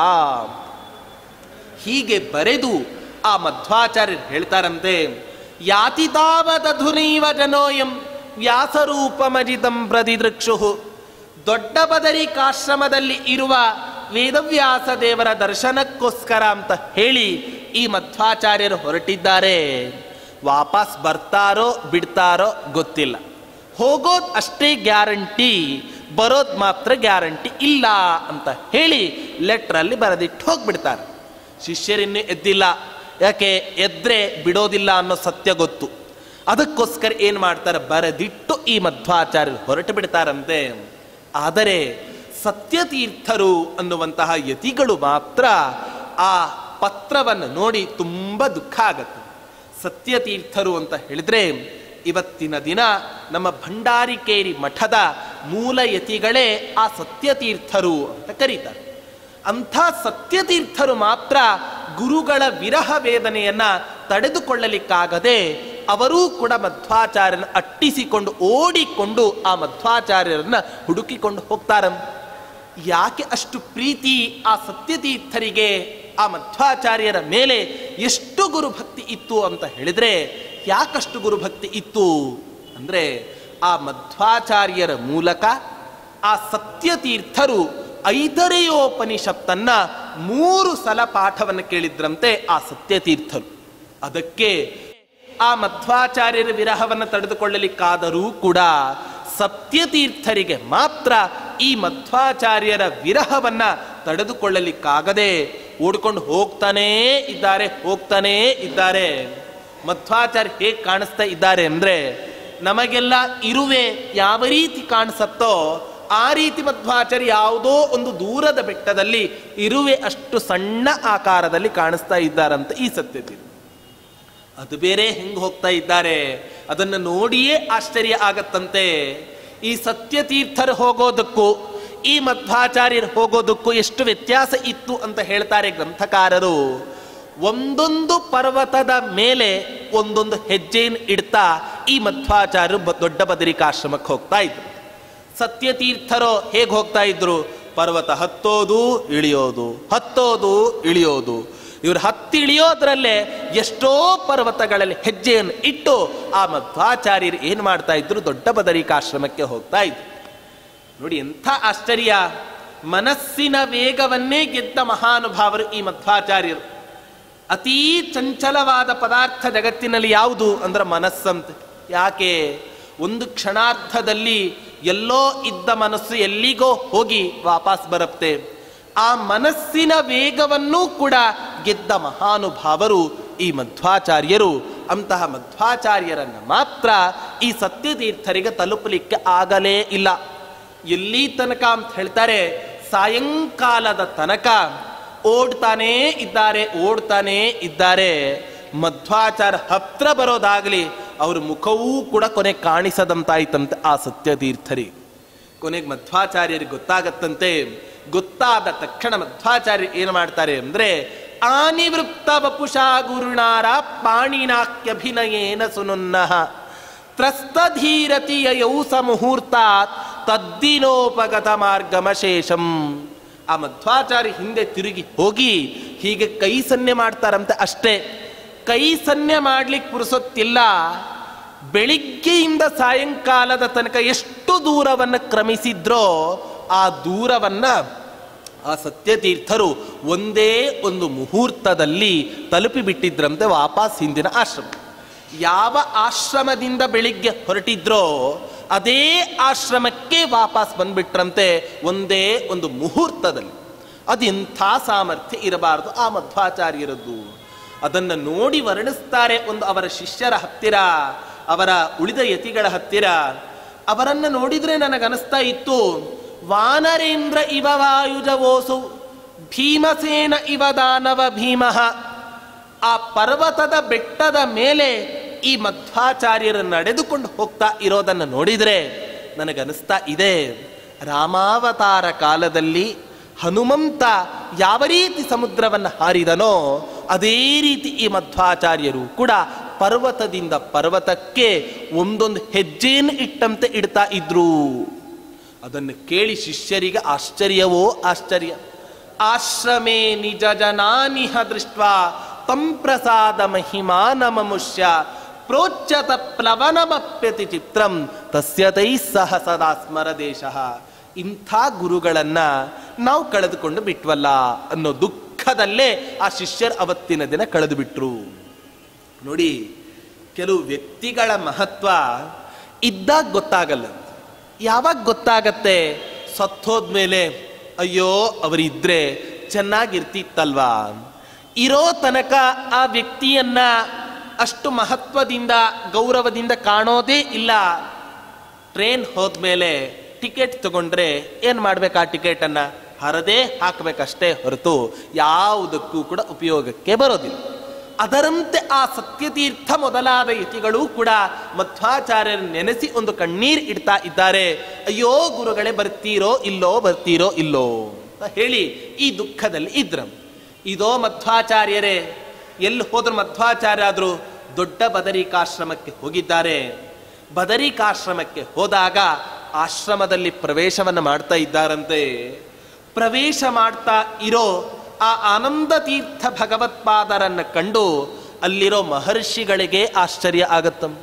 ಹೀಗೆ ಬರೆದು ಆ ಮಧ್ವಾಚಾರ್ಯರು ಹೇಳ್ತಾರಂತೆ, ಯಾತಿತಾವದಧುನೈವ ಜನೋಯಂ ವ್ಯಾಸರೂಪಮಜಿತಂ ಪ್ರತಿದೃಕ್ಷು. ದೊಡ್ಡ ಬದರಿಕಾಶ್ರಮದಲ್ಲಿ ಇರುವ ವೇದವ್ಯಾಸ ದೇವರ ದರ್ಶನಕ್ಕೋಸ್ಕರ ಅಂತ ಹೇಳಿ ಈ ಮಧ್ವಾಚಾರ್ಯರು ಹೊರಟಿದ್ದಾರೆ. ವಾಪಸ್ ಬರ್ತಾರೋ ಬಿಡ್ತಾರೋ ಗೊತ್ತಿಲ್ಲ. ಹೋಗೋದು ಅಷ್ಟೇ ಗ್ಯಾರಂಟಿ, ಬರೋದು ಮಾತ್ರ ಗ್ಯಾರಂಟಿ ಇಲ್ಲ ಅಂತ ಹೇಳಿ ಲೆಟ್ರಲ್ಲಿ ಬರೆದಿಟ್ಟು ಹೋಗ್ಬಿಡ್ತಾರೆ. ಶಿಷ್ಯರಿನ್ನೂ ಎದ್ದಿಲ್ಲ. ಯಾಕೆ? ಎದ್ರೆ ಬಿಡೋದಿಲ್ಲ ಅನ್ನೋ ಸತ್ಯ ಗೊತ್ತು. ಅದಕ್ಕೋಸ್ಕರ ಏನು ಮಾಡ್ತಾರೆ? ಬರೆದಿಟ್ಟು ಈ ಮಧ್ವಾಚಾರ್ಯರು ಹೊರಟು ಬಿಡ್ತಾರಂತೆ. ಆದರೆ ಸತ್ಯತೀರ್ಥರು ಅನ್ನುವಂತಹ ಯತಿಗಳು ಮಾತ್ರ ಆ ಪತ್ರವನ್ನು ನೋಡಿ ತುಂಬ ದುಃಖ ಆಗತ್ತೆ. ಸತ್ಯತೀರ್ಥರು ಅಂತ ಹೇಳಿದ್ರೆ ಇವತ್ತಿನ ದಿನ ನಮ್ಮ ಭಂಡಾರಿಕೇರಿ ಮಠದ ಮೂಲ ಯತಿಗಳೇ ಆ ಸತ್ಯತೀರ್ಥರು ಅಂತ ಕರೀತಾರೆ. ಅಂಥ ಸತ್ಯತೀರ್ಥರು ಮಾತ್ರ ಗುರುಗಳ ವಿರಹ ವೇದನೆಯನ್ನ ತಡೆದುಕೊಳ್ಳಲಿಕ್ಕಾಗದೆ ಅವರೂ ಕೂಡ ಮಧ್ವಾಚಾರ್ಯನ ಅಟ್ಟಿಸಿಕೊಂಡು ಓಡಿಕೊಂಡು ಆ ಮಧ್ವಾಚಾರ್ಯರನ್ನ ಹುಡುಕಿಕೊಂಡು ಹೋಗ್ತಾರೆ. ಯಾಕೆ ಅಷ್ಟು ಪ್ರೀತಿ ಆ ಸತ್ಯತೀರ್ಥರಿಗೆ ಆ ಮಧ್ವಾಚಾರ್ಯರ ಮೇಲೆ? ಎಷ್ಟು ಗುರುಭಕ್ತಿ ಇತ್ತು ಅಂತ ಹೇಳಿದ್ರೆ, ಯಾಕಷ್ಟು ಗುರುಭಕ್ತಿ ಇತ್ತು ಅಂದ್ರೆ, ಆ ಮಧ್ವಾಚಾರ್ಯರ ಮೂಲಕ ಆ ಸತ್ಯತೀರ್ಥರು ಐತರೇಯೋಪನಿಷತ್ತನ್ನ 3 ಸಲ ಪಾಠವನ್ನು ಕೇಳಿದ್ರಂತೆ ಆ ಸತ್ಯತೀರ್ಥರು. ಅದಕ್ಕೆ ಆ ಮಧ್ವಾಚಾರ್ಯರ ವಿರಹವನ್ನು ತಡೆದುಕೊಳ್ಳಲಿಕ್ಕಾದರೂ ಕೂಡ ಸತ್ಯತೀರ್ಥರಿಗೆ ಮಾತ್ರ ಈ ಮಧ್ವಾಚಾರ್ಯರ ವಿರಹವನ್ನ ತಡೆದುಕೊಳ್ಳಲಿಕ್ಕಾಗದೆ ಓಡ್ಕೊಂಡು ಹೋಗ್ತಾನೇ ಇದ್ದಾರೆ. ಮಧ್ವಾಚಾರ್ಯ ಹೇಗೆ ಕಾಣಿಸ್ತಾ ಇದ್ದಾರೆ ಅಂದ್ರೆ, ನಮಗೆಲ್ಲ ಇರುವೆ ಯಾವ ರೀತಿ ಕಾಣಿಸತ್ತೋ ಆ ರೀತಿ ಮಧ್ವಾಚಾರ್ಯ ಯಾವುದೋ ಒಂದು ದೂರದ ಬೆಟ್ಟದಲ್ಲಿ ಇರುವೆ ಅಷ್ಟು ಸಣ್ಣ ಆಕಾರದಲ್ಲಿ ಕಾಣಿಸ್ತಾ ಇದ್ದಾರಂತೆ ಈ ಸತ್ಯತೀರ್ಥ. ಅದು ಬೇರೆ ಹೆಂಗೆ ಹೋಗ್ತಾ ಇದ್ದಾರೆ ಅದನ್ನು ನೋಡಿಯೇ ಆಶ್ಚರ್ಯ ಆಗತ್ತಂತೆ. ಈ ಸತ್ಯತೀರ್ಥರು ಹೋಗೋದಕ್ಕೂ ಈ ಮಧ್ವಾಚಾರ್ಯರು ಹೋಗೋದಕ್ಕೂ ಎಷ್ಟು ವ್ಯತ್ಯಾಸ ಇತ್ತು ಅಂತ ಹೇಳ್ತಾರೆ ಗ್ರಂಥಕಾರರು. ಒಂದೊಂದು ಪರ್ವತದ ಮೇಲೆ ಒಂದೊಂದು ಹೆಜ್ಜೆಯನ್ನು ಇಡ್ತಾ ಈ ಮಧ್ವಾಚಾರ್ಯರು ದೊಡ್ಡ ಬದರಿಕಾಶ್ರಮಕ್ಕೆ ಹೋಗ್ತಾ ಇದ್ರು. ಸತ್ಯತೀರ್ಥರು ಹೇಗೆ ಹೋಗ್ತಾ ಇದ್ರು? ಪರ್ವತ ಹತ್ತೋದು ಇಳಿಯೋದು, ಹತ್ತೋದು ಇಳಿಯೋದು. ಇವರು ಹತ್ತಿಳಿಯೋದ್ರಲ್ಲೇ ಎಷ್ಟೋ ಪರ್ವತಗಳಲ್ಲಿ ಹೆಜ್ಜೆಯನ್ನು ಇಟ್ಟು ಆ ಮಧ್ವಾಚಾರ್ಯರು ಏನು ಮಾಡ್ತಾ ಇದ್ರು? ದೊಡ್ಡ ಬದರಿಕಾಶ್ರಮಕ್ಕೆ ಹೋಗ್ತಾ ಇದ್ರು. ನೋಡಿ ಎಂಥ ಆಶ್ಚರ್ಯ! ಮನಸ್ಸಿನ ವೇಗವನ್ನೇ ಗೆದ್ದ ಮಹಾನುಭಾವರು ಈ ಮಧ್ವಾಚಾರ್ಯರು. ಅತೀ ಚಂಚಲವಾದ ಪದಾರ್ಥ ಜಗತ್ತಿನಲ್ಲಿ ಯಾವುದು ಅಂದ್ರೆ ಮನಸ್ಸಂತೆ. ಯಾಕೆ? ಒಂದು ಕ್ಷಣಾರ್ಧದಲ್ಲಿ ಎಲ್ಲೋ ಇದ್ದ ಮನಸ್ಸು ಎಲ್ಲಿಗೋ ಹೋಗಿ ವಾಪಸ್ ಬರುತ್ತೆ. ಆ ಮನಸ್ಸಿನ ವೇಗವನ್ನೂ ಕೂಡ ಗೆದ್ದ ಮಹಾನುಭಾವರು ಈ ಮಧ್ವಾಚಾರ್ಯರು. ಅಂತಹ ಮಧ್ವಾಚಾರ್ಯರನ್ನು ಮಾತ್ರ ಈ ಸತ್ಯತೀರ್ಥರಿಗೆ ತಲುಪಲಿಕ್ಕೆ ಆಗಲೇ ಇಲ್ಲ. ಎಲ್ಲಿ ತನಕ ಅಂತ ಹೇಳ್ತಾರೆ, ಸಾಯಂಕಾಲದ ತನಕ ಓಡ್ತಾನೇ ಇದ್ದಾರೆ. ಮಧ್ವಾಚಾರ್ಯ ಹತ್ರ ಬರೋದಾಗಲಿ ಅವ್ರ ಮುಖವೂ ಕೂಡ ಕೊನೆ ಕಾಣಿಸದಂತಾಯ್ತಂತೆ ಆ ಸತ್ಯತೀರ್ಥರಿಗೆ. ಕೊನೆಗೆ ಮಧ್ವಾಚಾರ್ಯರಿಗೆ ಗೊತ್ತಾಗತ್ತಂತೆ. ಗೊತ್ತಾದ ತಕ್ಷಣ ಮಧ್ವಾಚಾರ್ಯ ಏನು ಮಾಡ್ತಾರೆ ಅಂದ್ರೆ, ಆನಿವೃತ್ತ ವಪುಷಾ ಗುರುಣಾರ ಪಾಣಿನಾಕ್ಯಭಿನಯೇನ ಸುನುನ್ನಃ ತ್ರಸ್ತಧೀರತಿಯ ಯೌಸ ಮುಹೂರ್ತಾತ್ ತದ್ದಿನೋಪಗತ ಮಾರ್ಗಮಶೇಷಂ. ಆ ಮಧ್ವಾಚಾರ್ಯ ಹಿಂದೆ ತಿರುಗಿ ಹೋಗಿ ಹೀಗೆ ಕೈ ಸನ್ನೆ ಮಾಡ್ತಾರಂತೆ. ಅಷ್ಟೇ, ಕೈ ಸನ್ನೆ ಮಾಡ್ಲಿಕ್ಕೆ ಪುರುಸೊತ್ತಿಲ್ಲ. ಬೆಳಿಗ್ಗೆಯಿಂದ ಸಾಯಂಕಾಲದ ತನಕ ಎಷ್ಟು ದೂರವನ್ನು ಕ್ರಮಿಸಿದ್ರೋ ಆ ದೂರವನ್ನ ಆ ಸತ್ಯತೀರ್ಥರು ಒಂದೇ ಒಂದು ಮುಹೂರ್ತದಲ್ಲಿ ತಲುಪಿಬಿಟ್ಟಿದ್ರಂತೆ ವಾಪಸ್ ಹಿಂದಿನ ಆಶ್ರಮ. ಯಾವ ಆಶ್ರಮದಿಂದ ಬೆಳಿಗ್ಗೆ ಹೊರಟಿದ್ರೋ ಅದೇ ಆಶ್ರಮಕ್ಕೆ ವಾಪಸ್ ಬಂದ್ಬಿಟ್ರಂತೆ ಒಂದೇ ಒಂದು ಮುಹೂರ್ತದಲ್ಲಿ. ಅದೆಂಥ ಸಾಮರ್ಥ್ಯ ಇರಬಾರದು ಆ ಮಧ್ವಾಚಾರ್ಯರದ್ದು. ಅದನ್ನು ನೋಡಿ ವರ್ಣಿಸ್ತಾರೆ ಒಂದು ಅವರ ಶಿಷ್ಯರ ಹತ್ತಿರ, ಅವರ ಉಳಿದ ಯತಿಗಳ ಹತ್ತಿರ. ಅವರನ್ನು ನೋಡಿದ್ರೆ ನನಗನಿಸ್ತಾ ಇತ್ತು, ವಾನರೇಂದ್ರ ಇವ ವಾಯುಜವೋಸು ಭೀಮಸೇನ ಇವ ದಾನವ ಭೀಮಃ. ಆ ಪರ್ವತದ ಬೆಟ್ಟದ ಮೇಲೆ ಈ ಮಧ್ವಾಚಾರ್ಯರು ನಡೆದುಕೊಂಡು ಹೋಗ್ತಾ ಇರೋದನ್ನು ನೋಡಿದರೆ ನನಗನಿಸ್ತಾ ಇದೆ, ರಾಮಾವತಾರ ಕಾಲದಲ್ಲಿ ಹನುಮಂತ ಯಾವ ರೀತಿ ಸಮುದ್ರವನ್ನು ಹಾರಿದನೋ ಅದೇ ರೀತಿ ಈ ಮಧ್ವಾಚಾರ್ಯರು ಕೂಡ ಪರ್ವತದಿಂದ ಪರ್ವತಕ್ಕೆ ಒಂದೊಂದು ಹೆಜ್ಜೆಯನ್ನು ಇಟ್ಟಂತೆ ಇಡ್ತಾ ಇದ್ರು. ಅದನ್ನು ಕೇಳಿ ಶಿಷ್ಯರಿಗೆ ಆಶ್ಚರ್ಯವೋ ಆಶ್ಚರ್ಯ. ಆಶ್ರಮೇ ನಿಜ ಜನಾನಿಹ ದೃಷ್ಟ್ವಾ ತಂ ಪ್ರಸಾದ ಮಹಿಮಾನಮಮುಷ್ಯ ಪ್ರೋಚ್ಯತ ಪ್ಲವನಮಪ್ಯತಿ ಚಿತ್ರಂ ತಸ್ಯ ತೈ ಸಹ ಸದಾ ಸ್ಮರದೇಶಃ. ಇಂಥ ಗುರುಗಳನ್ನ ನಾವು ಕಳೆದುಕೊಂಡು ಬಿಟ್ವಲ್ಲ ಅನ್ನೋ ದುಃಖದಲ್ಲೇ ಆ ಶಿಷ್ಯರು ಅವತ್ತಿನ ದಿನ ಕಳೆದು ಬಿಟ್ರು. ನೋಡಿ, ಕೆಲವು ವ್ಯಕ್ತಿಗಳ ಮಹತ್ವ ಇದ್ದಾಗ ಗೊತ್ತಾಗಲ್ಲ. ಯಾವಾಗ ಗೊತ್ತಾಗತ್ತೆ? ಸತ್ತೋದ್ಮೇಲೆ ಅಯ್ಯೋ ಅವರಿದ್ರೆ ಚೆನ್ನಾಗಿರ್ತಿತ್ತಲ್ವಾ. ಇರೋ ತನಕ ಆ ವ್ಯಕ್ತಿಯನ್ನ ಅಷ್ಟು ಮಹತ್ವದಿಂದ ಗೌರವದಿಂದ ಕಾಣೋದೇ ಇಲ್ಲ. ಟ್ರೈನ್ ಹೋದ್ಮೇಲೆ ಟಿಕೆಟ್ ತಗೊಂಡ್ರೆ ಏನು ಮಾಡ್ಬೇಕು? ಆ ಟಿಕೆಟನ್ನು ಹರದೇ ಹಾಕಬೇಕಷ್ಟೇ ಹೊರತು ಯಾವುದಕ್ಕೂ ಕೂಡ ಉಪಯೋಗಕ್ಕೆ ಬರೋದಿಲ್ಲ. ಅದರಂತೆ ಆ ಸತ್ಯತೀರ್ಥ ಮೊದಲಾದ ಯತಿಗಳು ಕೂಡ ಮಧ್ವಾಚಾರ್ಯರ ನೆನೆಸಿ ಒಂದು ಕಣ್ಣೀರು ಇಡ್ತಾ ಇದ್ದಾರೆ. ಅಯ್ಯೋ ಗುರುಗಳೇ, ಬರ್ತೀರೋ ಇಲ್ಲೋ ಅಂತ ಹೇಳಿ ಈ ದುಃಖದಲ್ಲಿ ಇದ್ರು. ಇದೋ ಮಧ್ವಾಚಾರ್ಯರೇ ಎಲ್ಲಿ ಹೋದ್ರು? ಮಧ್ವಾಚಾರ್ಯ ಆದರೂ ದೊಡ್ಡ ಬದರಿಕಾಶ್ರಮಕ್ಕೆ ಹೋಗಿದ್ದಾರೆ. ಬದರಿಕಾಶ್ರಮಕ್ಕೆ ಹೋದಾಗ ಆಶ್ರಮದಲ್ಲಿ ಪ್ರವೇಶವನ್ನು ಮಾಡ್ತಾ ಇದ್ದಾರಂತೆ. ಪ್ರವೇಶ ಮಾಡ್ತಾ ಇರೋ ಆ ಆನಂದ ತೀರ್ಥ ಭಗವತ್ಪಾದರನ್ನು ಕಂಡು ಅಲ್ಲಿರೋ ಮಹರ್ಷಿಗಳಿಗೆ ಆಶ್ಚರ್ಯ ಆಗತ್ತಂ.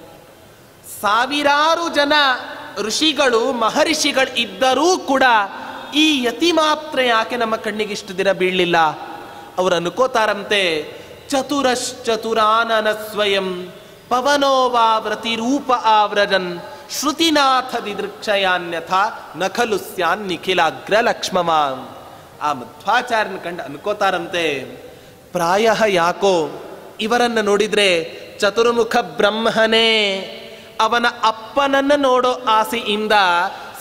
ಸಾವಿರಾರು ಜನ ಋಷಿಗಳು ಮಹರ್ಷಿಗಳು ಇದ್ದರೂ ಕೂಡ ಈ ಯತಿ ಮಾತ್ರ ಯಾಕೆ ನಮ್ಮ ಕಣ್ಣಿಗೆ ಇಷ್ಟು ದಿನ ಬೀಳಲಿಲ್ಲ? ಅವರು ಅನ್ಕೋತಾರಂತೆ, ಚತುರಶ್ಚತುರಾನನ ಸ್ವಯಂ ಪವನೋ ವಾ ವ್ರತಿರೂಪ ಆವ್ರಜನ್ ಶ್ರುತಿನಾಥ ದಿದೃಕ್ಷಯಾನ್ಯಥ ನಖಲು ಸ್ಯಾನ್ ನಿಖಿಲಾಗ್ರ ಲಕ್ಷ್ಮಮ. ಆ ಮಧ್ವಾಚಾರ್ಯನ ಕಂಡು ಅನ್ಕೋತಾರಂತೆ, ಪ್ರಾಯ ಯಾಕೋ ಇವರನ್ನು ನೋಡಿದ್ರೆ ಚತುರ್ಮುಖ ಬ್ರಹ್ಮನೇ ಅವನ ಅಪ್ಪನನ್ನು ನೋಡೋ ಆಸೆಯಿಂದ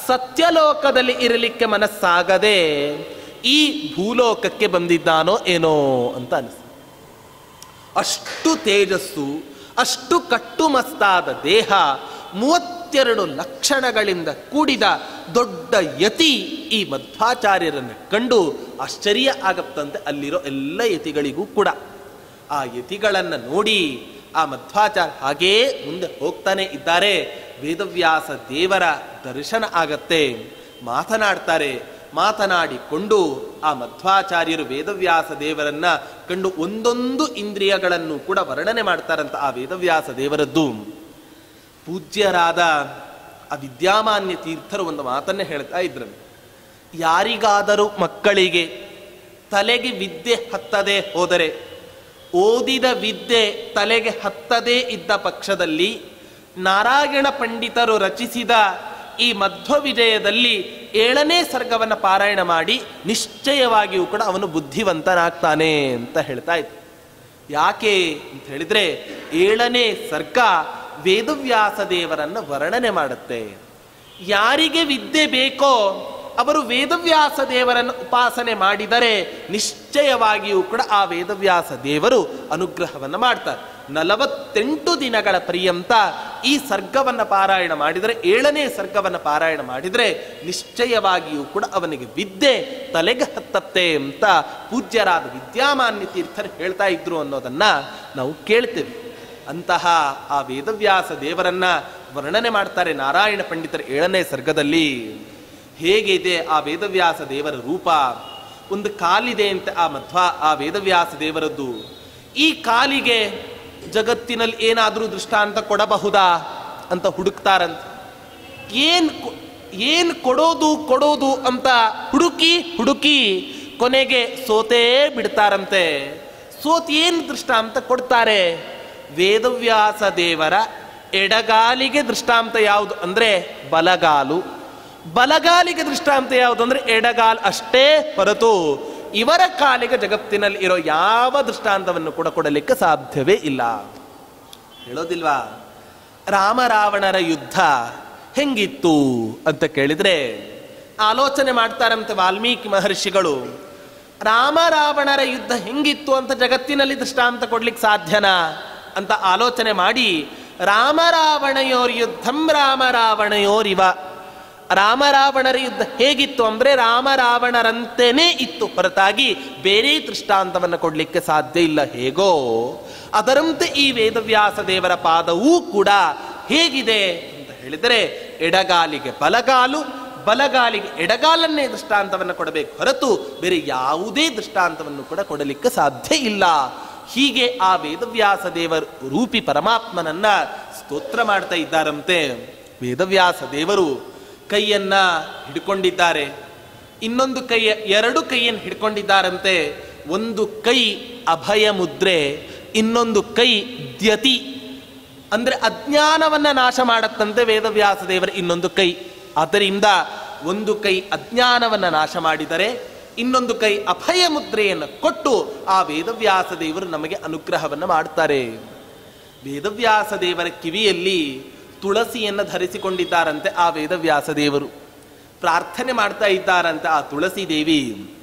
ಸತ್ಯಲೋಕದಲ್ಲಿ ಇರಲಿಕ್ಕೆ ಮನಸ್ಸಾಗದೆ ಈ ಭೂಲೋಕಕ್ಕೆ ಬಂದಿದ್ದಾನೋ ಏನೋ ಅಂತ ಅನಿಸ್ತು. ಅಷ್ಟು ತೇಜಸ್ಸು, ಅಷ್ಟು ಕಟ್ಟುಮಸ್ತಾದ ದೇಹ, 32 ಲಕ್ಷಣಗಳಿಂದ ಕೂಡಿದ ದೊಡ್ಡ ಯತಿ ಈ ಮಧ್ವಾಚಾರ್ಯರನ್ನು ಕಂಡು ಆಶ್ಚರ್ಯ ಆಗತ್ತಂತೆ ಅಲ್ಲಿರೋ ಎಲ್ಲ ಯತಿಗಳಿಗೂ ಕೂಡ. ಆ ಯತಿಗಳನ್ನು ನೋಡಿ ಆ ಮಧ್ವಾಚಾರ್ಯ ಹಾಗೇ ಮುಂದೆ ಹೋಗ್ತಾನೆ ಇದ್ದಾರೆ. ವೇದವ್ಯಾಸ ದೇವರ ದರ್ಶನ ಆಗತ್ತೆ, ಮಾತನಾಡ್ತಾರೆ. ಮಾತನಾಡಿಕೊಂಡು ಆ ಮಧ್ವಾಚಾರ್ಯರು ವೇದವ್ಯಾಸ ದೇವರನ್ನ ಕಂಡು ಒಂದೊಂದು ಇಂದ್ರಿಯಗಳನ್ನು ಕೂಡ ವರ್ಣನೆ ಮಾಡ್ತಾರಂತ. ಆ ವೇದವ್ಯಾಸ ದೇವರದ್ದು ಪೂಜ್ಯರಾದ ಆ ವಿದ್ಯಾಮಾನ್ಯ ತೀರ್ಥರು ಒಂದು ಮಾತನ್ನೇ ಹೇಳ್ತಾ ಇದ್ರು. ಯಾರಿಗಾದರೂ ಮಕ್ಕಳಿಗೆ ತಲೆಗೆ ವಿದ್ಯೆ ಹತ್ತದೇ ಹೋದರೆ, ಓದಿದ ವಿದ್ಯೆ ತಲೆಗೆ ಹತ್ತದೇ ಇದ್ದ ಪಕ್ಷದಲ್ಲಿ ನಾರಾಯಣ ಪಂಡಿತರು ರಚಿಸಿದ ಈ ಮಧ್ವ ವಿಜಯದಲ್ಲಿ 7ನೇ ಸರ್ಗವನ್ನು ಪಾರಾಯಣ ಮಾಡಿ ನಿಶ್ಚಯವಾಗಿಯೂ ಕೂಡ ಅವನು ಬುದ್ಧಿವಂತನಾಗ್ತಾನೆ ಅಂತ ಹೇಳ್ತಾ ಇದ್ದ. ಯಾಕೆ ಅಂತ ಹೇಳಿದ್ರೆ 7ನೇ ಸರ್ಗ ವೇದವ್ಯಾಸ ದೇವರನ್ನು ವರ್ಣನೆ ಮಾಡುತ್ತೆ. ಯಾರಿಗೆ ವಿದ್ಯೆ ಬೇಕೋ ಅವರು ವೇದವ್ಯಾಸ ದೇವರನ್ನು ಉಪಾಸನೆ ಮಾಡಿದರೆ ನಿಶ್ಚಯವಾಗಿಯೂ ಕೂಡ ಆ ವೇದವ್ಯಾಸ ದೇವರು ಅನುಗ್ರಹವನ್ನು ಮಾಡ್ತಾರೆ. 48 ದಿನಗಳ ಪರ್ಯಂತ ಈ ಸರ್ಗವನ್ನು ಪಾರಾಯಣ ಮಾಡಿದರೆ, 7ನೇ ಸರ್ಗವನ್ನು ಪಾರಾಯಣ ಮಾಡಿದರೆ ನಿಶ್ಚಯವಾಗಿಯೂ ಕೂಡ ಅವನಿಗೆ ವಿದ್ಯೆ ತಲೆಗೆ ಹತ್ತತ್ತೆ ಅಂತ ಪೂಜ್ಯರಾದ ವಿದ್ಯಾಮಾನ್ಯ ತೀರ್ಥರು ಹೇಳ್ತಾ ಇದ್ರು ಅನ್ನೋದನ್ನ ನಾವು ಕೇಳ್ತೇವೆ. ಅಂತಹ ಆ ವೇದವ್ಯಾಸ ದೇವರನ್ನ ವರ್ಣನೆ ಮಾಡ್ತಾರೆ ನಾರಾಯಣ ಪಂಡಿತರು 7ನೇ ಸರ್ಗದಲ್ಲಿ. ಹೇಗಿದೆ ಆ ವೇದವ್ಯಾಸ ದೇವರ ರೂಪ? ಒಂದು ಕಾಲಿದೆ ಅಂತ ಆ ವೇದವ್ಯಾಸ ದೇವರದ್ದು. ಈ ಕಾಲಿಗೆ ಜಗತ್ತಿನಲ್ಲಿ ಏನಾದರೂ ದೃಷ್ಟಾಂತ ಕೊಡಬಹುದಾ ಅಂತ ಹುಡುಕ್ತಾರಂತ. ಏನ್ ಕೊಡೋದು ಅಂತ ಹುಡುಕಿ ಕೊನೆಗೆ ಸೋತೇ ಬಿಡ್ತಾರಂತೆ. ಏನ್ ದೃಷ್ಟಾಂತ ಕೊಡ್ತಾರೆ? ವೇದವ್ಯಾಸ ದೇವರ ಎಡಗಾಲಿಗೆ ದೃಷ್ಟಾಂತ ಯಾವುದು ಅಂದ್ರೆ ಬಲಗಾಲು, ಬಲಗಾಲಿಗೆ ದೃಷ್ಟಾಂತ ಯಾವುದು ಅಂದ್ರೆ ಎಡಗಾಲ್ ಅಷ್ಟೇ ಹೊರತು ಇವರ ಕಾಲಿಗೆ ಜಗತ್ತಿನಲ್ಲಿ ಇರೋ ಯಾವ ದೃಷ್ಟಾಂತವನ್ನು ಕೂಡ ಕೊಡಲಿಕ್ಕೆ ಸಾಧ್ಯವೇ ಇಲ್ಲ. ಹೇಳೋದಿಲ್ವಾ? ರಾಮ ರಾವಣರ ಯುದ್ಧ ಹೆಂಗಿತ್ತು ಅಂತ ಕೇಳಿದ್ರೆ ಆಲೋಚನೆ ಮಾಡ್ತಾರಂತೆ ವಾಲ್ಮೀಕಿ ಮಹರ್ಷಿಗಳು. ರಾಮ ರಾವಣರ ಯುದ್ಧ ಹೆಂಗಿತ್ತು ಅಂತ ಜಗತ್ತಿನಲ್ಲಿ ದೃಷ್ಟಾಂತ ಕೊಡ್ಲಿಕ್ಕೆ ಸಾಧ್ಯನಾ ಅಂತ ಆಲೋಚನೆ ಮಾಡಿ ರಾಮ ರಾವಣಯೋರ್ ಯುದ್ಧಂ ರಾಮ ರಾವಣಯೋರಿವ, ರಾಮ ರಾವಣರ ಯುದ್ಧ ಹೇಗಿತ್ತು ಅಂದ್ರೆ ರಾಮ ರಾವಣರಂತೆಯೇ ಇತ್ತು, ಹೊರತಾಗಿ ಬೇರೆ ದೃಷ್ಟಾಂತವನ್ನು ಕೊಡ್ಲಿಕ್ಕೆ ಸಾಧ್ಯ ಇಲ್ಲ. ಹೇಗೋ ಅದರಂತೆ ಈ ವೇದವ್ಯಾಸ ದೇವರ ಪಾದವೂ ಕೂಡ ಹೇಗಿದೆ ಅಂತ ಹೇಳಿದರೆ ಎಡಗಾಲಿಗೆ ಬಲಗಾಲು, ಬಲಗಾಲಿಗೆ ಎಡಗಾಲನ್ನೇ ದೃಷ್ಟಾಂತವನ್ನು ಕೊಡಬೇಕು ಹೊರತು ಬೇರೆ ಯಾವುದೇ ದೃಷ್ಟಾಂತವನ್ನು ಕೂಡ ಕೊಡಲಿಕ್ಕೆ ಸಾಧ್ಯ ಇಲ್ಲ. ಹೀಗೆ ಆ ವೇದವ್ಯಾಸ ದೇವರ ರೂಪಿ ಪರಮಾತ್ಮನನ್ನ ಸ್ತೋತ್ರ ಮಾಡ್ತಾ ಇದ್ದಾರಂತೆ. ವೇದವ್ಯಾಸ ದೇವರು ಕೈಯನ್ನ ಹಿಡ್ಕೊಂಡಿದ್ದಾರೆ, ಇನ್ನೊಂದು ಎರಡು ಕೈಯನ್ನು ಹಿಡ್ಕೊಂಡಿದ್ದಾರಂತೆ. ಒಂದು ಕೈ ಅಭಯ ಮುದ್ರೆ, ಇನ್ನೊಂದು ಕೈ ದ್ಯತಿ ಅಂದ್ರೆ ಅಜ್ಞಾನವನ್ನ ನಾಶ ಮಾಡತ್ತಂತೆ ವೇದವ್ಯಾಸ ದೇವರ ಇನ್ನೊಂದು ಕೈ. ಆದ್ದರಿಂದ ಒಂದು ಕೈ ಅಜ್ಞಾನವನ್ನ ನಾಶ ಮಾಡಿದರೆ, ಇನ್ನೊಂದು ಕೈ ಅಭಯ ಮುದ್ರೆಯನ್ನು ಕೊಟ್ಟು ಆ ವೇದವ್ಯಾಸ ದೇವರು ನಮಗೆ ಅನುಗ್ರಹವನ್ನು ಮಾಡ್ತಾರೆ. ವೇದವ್ಯಾಸ ದೇವರ ಕಿವಿಯಲ್ಲಿ ತುಳಸಿಯನ್ನು ಧರಿಸಿಕೊಂಡಿದ್ದಾರಂತೆ ಆ ವೇದವ್ಯಾಸ ದೇವರು. ಪ್ರಾರ್ಥನೆ ಮಾಡ್ತಾ ಇದ್ದಾರಂತೆ ಆ ತುಳಸಿ ದೇವಿ.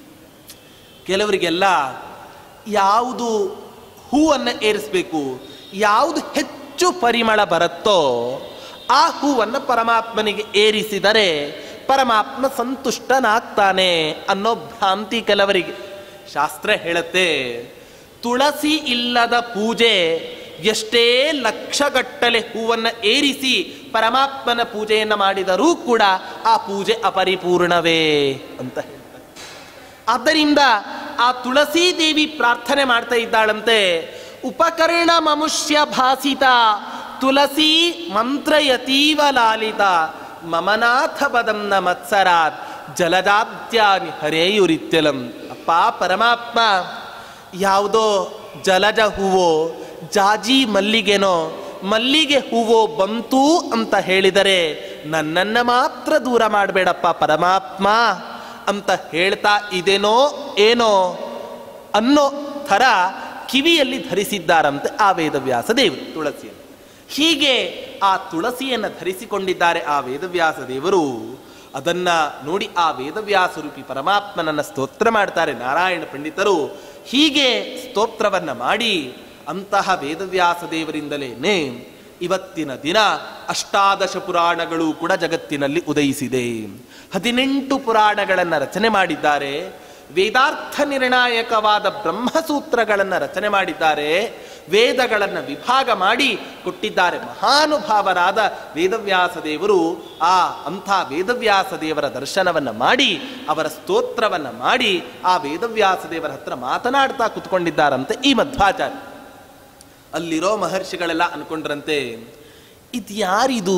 ಕೆಲವರಿಗೆಲ್ಲ ಯಾವುದು ಹೂವನ್ನು ಏರಿಸಬೇಕು, ಯಾವುದು ಹೆಚ್ಚು ಪರಿಮಳ ಬರುತ್ತೋ ಆ ಹೂವನ್ನು ಪರಮಾತ್ಮನಿಗೆ ಏರಿಸಿದರೆ ಪರಮಾತ್ಮ ಸಂತುಷ್ಟನಾಗ್ತಾನೆ ಅನ್ನೋ ಭ್ರಾಂತಿ ಕೆಲವರಿಗೆ. ಶಾಸ್ತ್ರ ಹೇಳುತ್ತೆ, ತುಳಸಿ ಇಲ್ಲದ ಪೂಜೆ ಎಷ್ಟೇ ಲಕ್ಷಗಟ್ಟಲೆ ಹೂವನ್ನು ಏರಿಸಿ ಪರಮಾತ್ಮನ ಪೂಜೆಯನ್ನು ಮಾಡಿದರೂ ಕೂಡ ಆ ಪೂಜೆ ಅಪರಿಪೂರ್ಣವೇ ಅಂತ ಹೇಳ್ತಾರೆ. ಆದ್ದರಿಂದ ಆ ತುಳಸಿ ದೇವಿ ಪ್ರಾರ್ಥನೆ ಮಾಡ್ತಾ ಇದ್ದಾಳಂತೆ. ಉಪಕರ್ಣ ಮಮುಷ್ಯ ಭಾಸಿತ ತುಳಸಿ ಮಂತ್ರಯತೀವ ಲಾಲಿತ ಮಮನಾಥ ಪದಂನ ಮತ್ಸರಾತ್ ಜಲಜಾಬ್ದ್ಯಾನಿ ಹರೇಯುರಿತ್ಯಲಂ. ಅಪ್ಪ ಪರಮಾತ್ಮ, ಯಾವುದೋ ಜಲಜ ಹೂವೋ ಜಾಜಿ ಮಲ್ಲಿಗೆನೋ ಮಲ್ಲಿಗೆ ಹೂವೋ ಬಂತು ಅಂತ ಹೇಳಿದರೆ ನನ್ನನ್ನು ಮಾತ್ರ ದೂರ ಮಾಡಬೇಡಪ್ಪ ಪರಮಾತ್ಮ ಅಂತ ಹೇಳ್ತಾ ಇದೇನೋ ಏನೋ ಅನ್ನೋ ಥರ ಕಿವಿಯಲ್ಲಿ ಧರಿಸಿದ್ದಾರಂತೆ ಆ ವೇದವ್ಯಾಸ ದೇವರು ತುಳಸಿಯನ್ನು. ಹೀಗೆ ಆ ತುಳಸಿಯನ್ನು ಧರಿಸಿಕೊಂಡಿದ್ದಾರೆ ಆ ವೇದವ್ಯಾಸ ದೇವರು. ಅದನ್ನ ನೋಡಿ ಆ ವೇದವ್ಯಾಸ ರೂಪಿ ಪರಮಾತ್ಮನನ್ನ ಸ್ತೋತ್ರ ಮಾಡ್ತಾರೆ ನಾರಾಯಣ ಪಂಡಿತರು. ಹೀಗೆ ಸ್ತೋತ್ರವನ್ನ ಮಾಡಿ ಅಂತಹ ವೇದವ್ಯಾಸ ದೇವರಿಂದಲೇನೆ ಇವತ್ತಿನ ದಿನ 18 ಪುರಾಣಗಳು ಕೂಡ ಜಗತ್ತಿನಲ್ಲಿ ಉದಯಿಸಿದೆ. 18 ಪುರಾಣಗಳನ್ನು ರಚನೆ ಮಾಡಿದ್ದಾರೆ. ವೇದಾರ್ಥ ನಿರ್ಣಾಯಕವಾದ ಬ್ರಹ್ಮಸೂತ್ರಗಳನ್ನು ರಚನೆ ಮಾಡಿದ್ದಾರೆ. ವೇದಗಳನ್ನು ವಿಭಾಗ ಮಾಡಿ ಕೊಟ್ಟಿದ್ದಾರೆ ಮಹಾನುಭಾವರಾದ ವೇದವ್ಯಾಸ ದೇವರು. ಅಂಥ ವೇದವ್ಯಾಸ ದೇವರ ದರ್ಶನವನ್ನು ಮಾಡಿ ಅವರ ಸ್ತೋತ್ರವನ್ನು ಮಾಡಿ ಆ ವೇದವ್ಯಾಸ ದೇವರ ಹತ್ರ ಮಾತನಾಡ್ತಾ ಕುತ್ಕೊಂಡಿದ್ದಾರಂತೆ ಈ ಮಧ್ವಾಚಾರ್ಯ. ಅಲ್ಲಿರೋ ಮಹರ್ಷಿಗಳೆಲ್ಲ ಅನ್ಕೊಂಡ್ರಂತೆ, ಇದ್ಯಾರಿದು?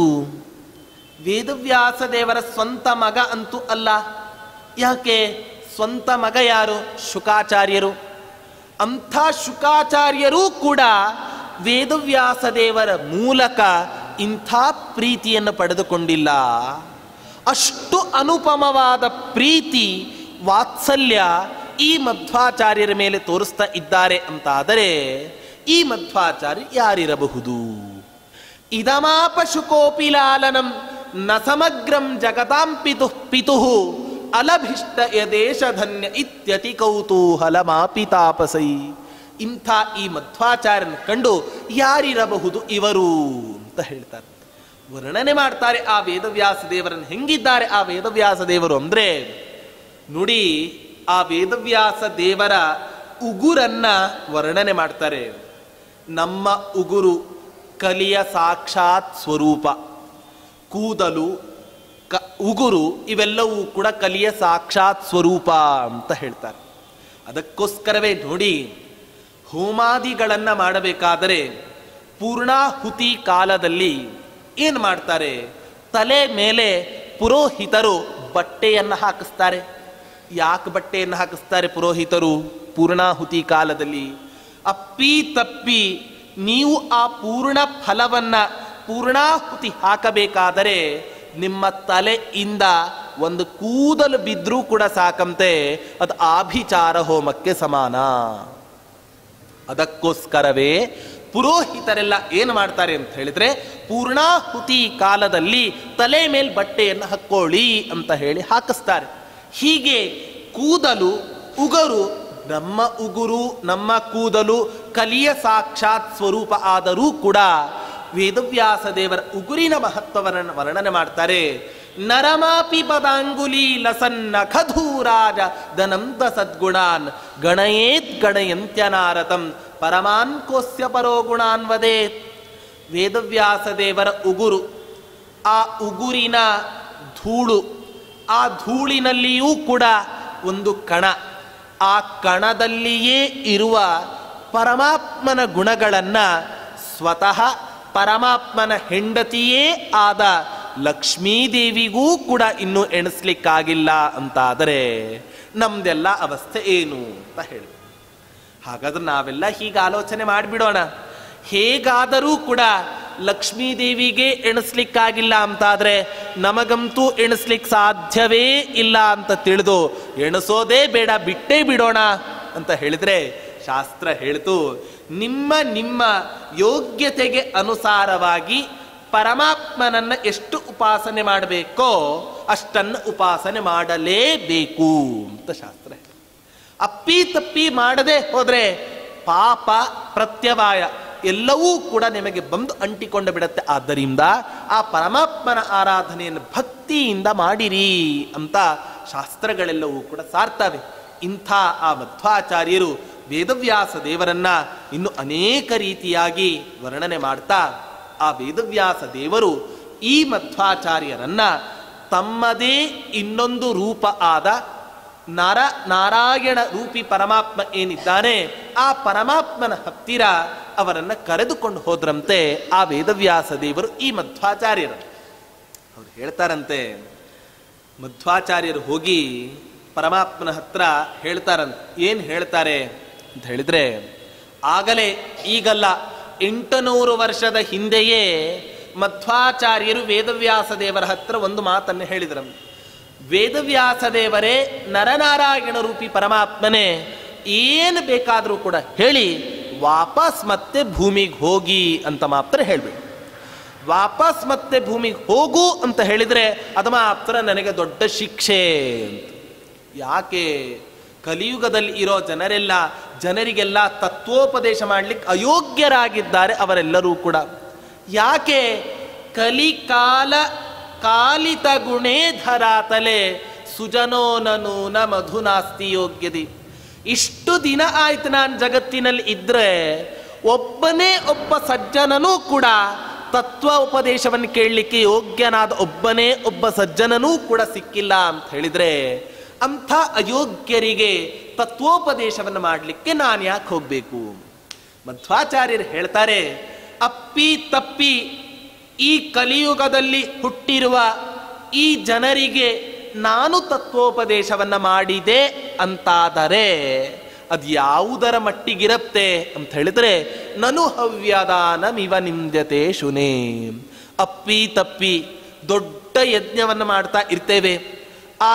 ವೇದವ್ಯಾಸ ದೇವರ ಸ್ವಂತ ಮಗ ಅಂತೂ ಅಲ್ಲ. ಯಾಕೆ? ಸ್ವಂತ ಮಗ ಯಾರು? ಶುಕಾಚಾರ್ಯರು. ಅಂಥ ಶುಕಾಚಾರ್ಯರೂ ಕೂಡ ವೇದವ್ಯಾಸ ದೇವರ ಮೂಲಕ ಇಂಥ ಪ್ರೀತಿಯನ್ನು ಪಡೆದುಕೊಂಡಿಲ್ಲ. ಅಷ್ಟು ಅನುಪಮವಾದ ಪ್ರೀತಿ ವಾತ್ಸಲ್ಯ ಈ ಮಧ್ವಾಚಾರ್ಯರ ಮೇಲೆ ತೋರಿಸ್ತಾ ಇದ್ದಾರೆ ಅಂತಾದರೆ ಈ ಮಧ್ವಾಚಾರ್ಯ ಯಾರಿರಬಹುದು? ಇದಮಾಪ ಶುಕೋಪಿ ಲಾಲನಂ ನ ಸಮಗ್ರಂ ಜಗತಾಂ ಪಿತುಃ ಅಲಭಿಷ್ಟ ಯದೇಶಧನ್ಯ ಇತ್ಯತಿ ಕೌತೂಹಲ ಮಾಪಿ ತಾಪಸೈ. ಇಂಥ ಈ ಮಧ್ವಾಚಾರ್ಯನ ಕಂಡು ಯಾರಿರಬಹುದು ಇವರು ಅಂತ ಹೇಳ್ತಾರೆ. ವರ್ಣನೆ ಮಾಡ್ತಾರೆ ಆ ವೇದವ್ಯಾಸ ದೇವರನ್ನು. ಹೆಂಗಿದ್ದಾರೆ ಆ ವೇದವ್ಯಾಸ ದೇವರು ಅಂದ್ರೆ ನೋಡಿ, ಆ ವೇದವ್ಯಾಸ ದೇವರ ಉಗುರನ್ನ ವರ್ಣನೆ ಮಾಡ್ತಾರೆ. ನಮ್ಮ ಉಗುರು ಕಲಿಯ ಸಾಕ್ಷಾತ್ ಸ್ವರೂಪ. ಕೂದಲು, ಉಗುರು ಇವೆಲ್ಲವೂ ಕೂಡ ಕಲಿಯ ಸಾಕ್ಷಾತ್ ಸ್ವರೂಪ ಅಂತ ಹೇಳ್ತಾರೆ. ಅದಕ್ಕೋಸ್ಕರವೇ ನೋಡಿ, ಹೋಮಾದಿಗಳನ್ನು ಮಾಡಬೇಕಾದರೆ ಪೂರ್ಣಾಹುತಿ ಕಾಲದಲ್ಲಿ ಏನು ಮಾಡ್ತಾರೆ? ತಲೆ ಮೇಲೆ ಪುರೋಹಿತರು ಬಟ್ಟೆಯನ್ನು ಹಾಕಿಸ್ತಾರೆ. ಯಾಕೆ ಬಟ್ಟೆಯನ್ನು ಹಾಕಿಸ್ತಾರೆ ಪುರೋಹಿತರು ಪೂರ್ಣಾಹುತಿ ಕಾಲದಲ್ಲಿ? ಅಪ್ಪಿ ತಪ್ಪಿ ನೀವು ಆ ಪೂರ್ಣ ಫಲವನ್ನ ಪೂರ್ಣಾಹುತಿ ಹಾಕಬೇಕಾದರೆ ನಿಮ್ಮ ತಲೆಯಿಂದ ಒಂದು ಕೂದಲು ಬಿದ್ದರೂ ಕೂಡ ಸಾಕಂತೆ ಅದು ಆಭಿಚಾರ ಹೋಮಕ್ಕೆ ಸಮಾನ. ಅದಕ್ಕೋಸ್ಕರವೇ ಪುರೋಹಿತರೆಲ್ಲ ಏನು ಮಾಡ್ತಾರೆ ಅಂತ ಹೇಳಿದ್ರೆ, ಪೂರ್ಣಾಹುತಿ ಕಾಲದಲ್ಲಿ ತಲೆ ಮೇಲೆ ಬಟ್ಟೆಯನ್ನು ಹಾಕ್ಕೊಳ್ಳಿ ಅಂತ ಹೇಳಿ ಹಾಕಿಸ್ತಾರೆ. ಹೀಗೆ ಕೂದಲು, ಉಗುರು, ನಮ್ಮ ಉಗುರು ನಮ್ಮ ಕೂದಲು ಕಲಿಯ ಸಾಕ್ಷಾತ್ ಸ್ವರೂಪ ಆದರೂ ಕೂಡ ವೇದವ್ಯಾಸ ದೇವರ ಉಗುರಿನ ಮಹತ್ವವನ್ನು ವರ್ಣನೆ ಮಾಡ್ತಾರೆ. ನರಮಾಪಿ ಪದಾಂಗುಲಿ ಲಸನ್ನ ಖಧೂರಾಜ ಧನಂತ ಸದ್ಗುಣಾನ್ ಗಣಯೇತ್ ಗಣಯಂತ್ಯನಾರತಂ ಪರಮಾನ್ ಕೋಸ್ಯ ಪರೋ ಗುಣಾನ್ ವದೇತ್. ವೇದವ್ಯಾಸ ದೇವರ ಉಗುರು, ಆ ಉಗುರಿನ ಧೂಳು, ಆ ಧೂಳಿನಲ್ಲಿಯೂ ಕೂಡ ಒಂದು ಕಣ, ಆ ಕಣದಲ್ಲಿಯೇ ಇರುವ ಪರಮಾತ್ಮನ ಗುಣಗಳನ್ನು ಸ್ವತಃ ಪರಮಾತ್ಮನ ಹೆಂಡತಿಯೇ ಆದ ಲಕ್ಷ್ಮೀದೇವಿಗೂ ಕೂಡ ಇನ್ನೂ ಎಣಿಸ್ಲಿಕ್ಕಾಗಿಲ್ಲ ಅಂತಾದರೆ ನಮ್ದೆಲ್ಲ ಅವಸ್ಥೆ ಏನು ಅಂತ ಹೇಳಿ. ಹಾಗಾದ್ರೆ ನಾವೆಲ್ಲ ಹೀಗೆ ಆಲೋಚನೆ ಮಾಡಿಬಿಡೋಣ. ಹೇಗಾದರೂ ಕೂಡ ಲಕ್ಷ್ಮೀದೇವಿಗೆ ಎಣಿಸ್ಲಿಕ್ಕಾಗಿಲ್ಲ ಅಂತಾದ್ರೆ ನಮಗಂತೂ ಎಣಿಸ್ಲಿಕ್ಕೆ ಸಾಧ್ಯವೇ ಇಲ್ಲ ಅಂತ ತಿಳಿದು ಎಣಿಸೋದೇ ಬೇಡ, ಬಿಟ್ಟೇ ಬಿಡೋಣ ಅಂತ ಹೇಳಿದ್ರೆ ಶಾಸ್ತ್ರ ಹೇಳ್ತು, ನಿಮ್ಮ ನಿಮ್ಮ ಯೋಗ್ಯತೆಗೆ ಅನುಸಾರವಾಗಿ ಪರಮಾತ್ಮನನ್ನ ಎಷ್ಟು ಉಪಾಸನೆ ಮಾಡಬೇಕೋ ಅಷ್ಟನ್ನು ಉಪಾಸನೆ ಮಾಡಲೇಬೇಕು ಅಂತ ಶಾಸ್ತ್ರ. ಅಪ್ಪಿ ತಪ್ಪಿ ಮಾಡದೆ ಹೋದ್ರೆ ಪಾಪ ಪ್ರತ್ಯವಾಯ ಎಲ್ಲವೂ ಕೂಡ ನಿಮಗೆ ಬಂದು ಅಂಟಿಕೊಂಡು ಬಿಡುತ್ತೆ. ಆದ್ದರಿಂದ ಆ ಪರಮಾತ್ಮನ ಆರಾಧನೆಯನ್ನು ಭಕ್ತಿಯಿಂದ ಮಾಡಿರಿ ಅಂತ ಶಾಸ್ತ್ರಗಳೆಲ್ಲವೂ ಕೂಡ ಸಾರ್ತವೆ. ಇಂಥ ಆ ಮಧ್ವಾಚಾರ್ಯರು ವೇದವ್ಯಾಸ ದೇವರನ್ನ ಇನ್ನು ಅನೇಕ ರೀತಿಯಾಗಿ ವರ್ಣನೆ ಮಾಡ್ತಾ, ಆ ವೇದವ್ಯಾಸ ದೇವರು ಈ ಮಧ್ವಾಚಾರ್ಯರನ್ನ ತಮ್ಮದೇ ಇನ್ನೊಂದು ರೂಪ ಆದ ನಾರಾಯಣ ರೂಪಿ ಪರಮಾತ್ಮ ಏನಿದ್ದಾನೆ ಆ ಪರಮಾತ್ಮನ ಹತ್ತಿರ ಅವರನ್ನ ಕರೆದುಕೊಂಡು ಹೋದ್ರಂತೆ ಆ ವೇದವ್ಯಾಸ ದೇವರು ಈ ಮಧ್ವಾಚಾರ್ಯರು. ಅವ್ರು ಹೇಳ್ತಾರಂತೆ, ಮಧ್ವಾಚಾರ್ಯರು ಹೋಗಿ ಪರಮಾತ್ಮನ ಹತ್ರ ಹೇಳ್ತಾರಂತೆ. ಏನು ಹೇಳ್ತಾರೆ ಅಂತ ಹೇಳಿದ್ರೆ, ಆಗಲೇ ಈಗಲ್ಲ 800 ವರ್ಷದ ಹಿಂದೆಯೇ ಮಧ್ವಾಚಾರ್ಯರು ವೇದವ್ಯಾಸ ದೇವರ ಹತ್ರ ಒಂದು ಮಾತನ್ನು ಹೇಳಿದ್ರಂತೆ. ವೇದವ್ಯಾಸ ದೇವರೇ, ನರನಾರಾಯಣ ರೂಪಿ ಪರಮಾತ್ಮನೇ, ಏನು ಬೇಕಾದರೂ ಕೂಡ ಹೇಳಿ ವಾಪಸ್ ಮತ್ತೆ ಭೂಮಿಗೆ ಹೋಗಿ ಅಂತ ಮಾತ್ರ ಹೇಳ್ಬೇಡಿ. ವಾಪಸ್ ಮತ್ತೆ ಭೂಮಿಗೆ ಹೋಗು ಅಂತ ಹೇಳಿದರೆ ಅದು ಮಾತ್ರ ನನಗೆ ದೊಡ್ಡ ಶಿಕ್ಷೆ ಅಂತ. ಯಾಕೆ? ಕಲಿಯುಗದಲ್ಲಿ ಇರೋ ಜನರಿಗೆಲ್ಲ ತತ್ವೋಪದೇಶ ಮಾಡಲಿಕ್ಕೆ ಅಯೋಗ್ಯರಾಗಿದ್ದಾರೆ ಅವರೆಲ್ಲರೂ ಕೂಡ. ಯಾಕೆ? ಕಲಿಕಾಲ ಕಾಲಿತ ಗುಣೇ ಧರಾತಲೆ ಸುಜನೋನನೂನ ಮಧುನಾಸ್ತಿ ಯೋಗ್ಯದಿ. ಇಷ್ಟು ದಿನ ಆಯ್ತು ನಾನು ಜಗತ್ತಿನಲ್ಲಿ ಇದ್ರೆ ಒಬ್ಬನೇ ಒಬ್ಬ ಸಜ್ಜನನೂ ಕೂಡ ತತ್ವ ಉಪದೇಶವನ್ನು ಕೇಳಲಿಕ್ಕೆ ಯೋಗ್ಯನಾದ ಒಬ್ಬನೇ ಒಬ್ಬ ಸಜ್ಜನನೂ ಕೂಡ ಸಿಕ್ಕಿಲ್ಲ ಅಂತ ಹೇಳಿದ್ರೆ ಅಂಥ ಅಯೋಗ್ಯರಿಗೆ ತತ್ವೋಪದೇಶವನ್ನು ಮಾಡಲಿಕ್ಕೆ ನಾನು ಯಾಕೆ ಹೋಗಬೇಕು? ಮಧ್ವಾಚಾರ್ಯರು ಹೇಳ್ತಾರೆ, ಅಪ್ಪಿ ತಪ್ಪಿ ಈ ಕಲಿಯುಗದಲ್ಲಿ ಹುಟ್ಟಿರುವ ಈ ಜನರಿಗೆ ನಾನು ತತ್ವೋಪದೇಶವನ್ನು ಮಾಡಿದೆ ಅಂತಾದರೆ ಅದು ಯಾವುದರ ಮಟ್ಟಿಗಿರತ್ತೆ ಅಂತ ಹೇಳಿದ್ರೆ ನನು ಹವ್ಯದಾನಮಿವ ನಿಂದ್ಯತೆ ಶುನೇ. ಅಪ್ಪಿ ತಪ್ಪಿ ದೊಡ್ಡ ಯಜ್ಞವನ್ನು ಮಾಡ್ತಾ ಇರ್ತೇವೆ. ಆ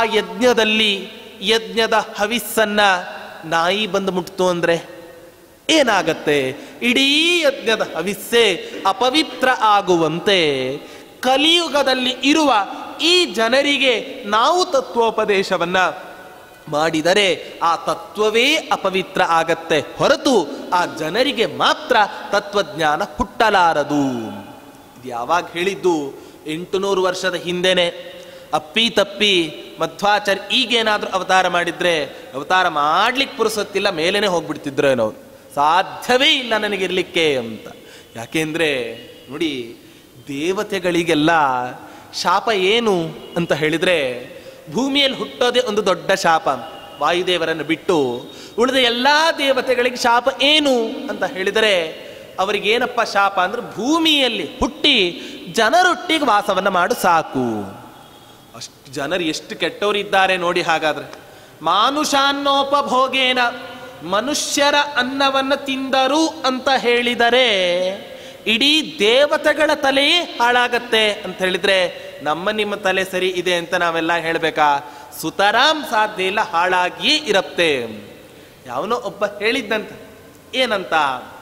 ಯಜ್ಞದ ಹವಿಸ್ಸನ್ನ ನಾಯಿ ಬಂದು ಮುಟ್ತು ಅಂದ್ರೆ ಏನಾಗತ್ತೆ? ಇಡೀ ಯಜ್ಞದ ಹವಿಸ್ಸೆ ಅಪವಿತ್ರ ಆಗುವಂತೆ ಕಲಿಯುಗದಲ್ಲಿ ಇರುವ ಈ ಜನರಿಗೆ ನಾವು ತತ್ವೋಪದೇಶವನ್ನ ಮಾಡಿದರೆ ಆ ತತ್ವವೇ ಅಪವಿತ್ರ ಆಗತ್ತೆ ಹೊರತು ಆ ಜನರಿಗೆ ಮಾತ್ರ ತತ್ವಜ್ಞಾನ ಹುಟ್ಟಲಾರದು. ಇದು ಯಾವಾಗ ಹೇಳಿದ್ದು? 800 ವರ್ಷದ ಹಿಂದೆನೆ. ಅಪ್ಪಿ ತಪ್ಪಿ ಮಧ್ವಾಚಾರ್ಯ ಈಗೇನಾದ್ರೂ ಅವತಾರ ಮಾಡಿದ್ರೆ ಅವತಾರ ಮಾಡ್ಲಿಕ್ಕೆ ಪುರುಸೊತ್ತಿಲ್ಲ, ಮೇಲೇನೆ ಹೋಗ್ಬಿಡ್ತಿದ್ರು ನಾವು, ಸಾಧ್ಯವೇ ಇಲ್ಲ ನನಗಿರ್ಲಿಕ್ಕೆ ಅಂತ. ಯಾಕೆಂದ್ರೆ ನೋಡಿ, ದೇವತೆಗಳಿಗೆಲ್ಲ ಶಾಪ ಏನು ಅಂತ ಹೇಳಿದ್ರೆ ಭೂಮಿಯಲ್ಲಿ ಹುಟ್ಟೋದೇ ಒಂದು ದೊಡ್ಡ ಶಾಪ. ವಾಯುದೇವರನ್ನು ಬಿಟ್ಟು ಉಳಿದ ಎಲ್ಲಾ ದೇವತೆಗಳಿಗೆ ಶಾಪ ಏನು ಅಂತ ಹೇಳಿದರೆ ಅವರಿಗೇನಪ್ಪ ಶಾಪ ಅಂದ್ರೆ ಭೂಮಿಯಲ್ಲಿ ಹುಟ್ಟಿ ಜನರೊಟ್ಟಿಗೆ ವಾಸವನ್ನ ಮಾಡು ಸಾಕು. ಅಷ್ಟು ಜನರು ಎಷ್ಟು ಕೆಟ್ಟವರಿದ್ದಾರೆ ನೋಡಿ. ಹಾಗಾದ್ರೆ ಮಾನುಷಾನ್ನೋಪಭೋಗೇನ, ಮನುಷ್ಯರ ಅನ್ನವನ್ನು ತಿಂದರು ಅಂತ ಹೇಳಿದರೆ ಇಡೀ ದೇವತೆಗಳ ತಲೆಯೇ ಹಾಳಾಗತ್ತೆ ಅಂತ ಹೇಳಿದ್ರೆ ನಿಮ್ಮ ತಲೆ ಸರಿ ಇದೆ ಅಂತ ನಾವೆಲ್ಲ ಹೇಳ್ಬೇಕಾ? ಸುತರಾಂ ಸಾಧ್ಯ ಇಲ್ಲ, ಹಾಳಾಗಿಯೇ ಇರತ್ತೆ. ಯಾವನೋ ಒಬ್ಬ ಹೇಳಿದ್ದಂತೆ, ಏನಂತ?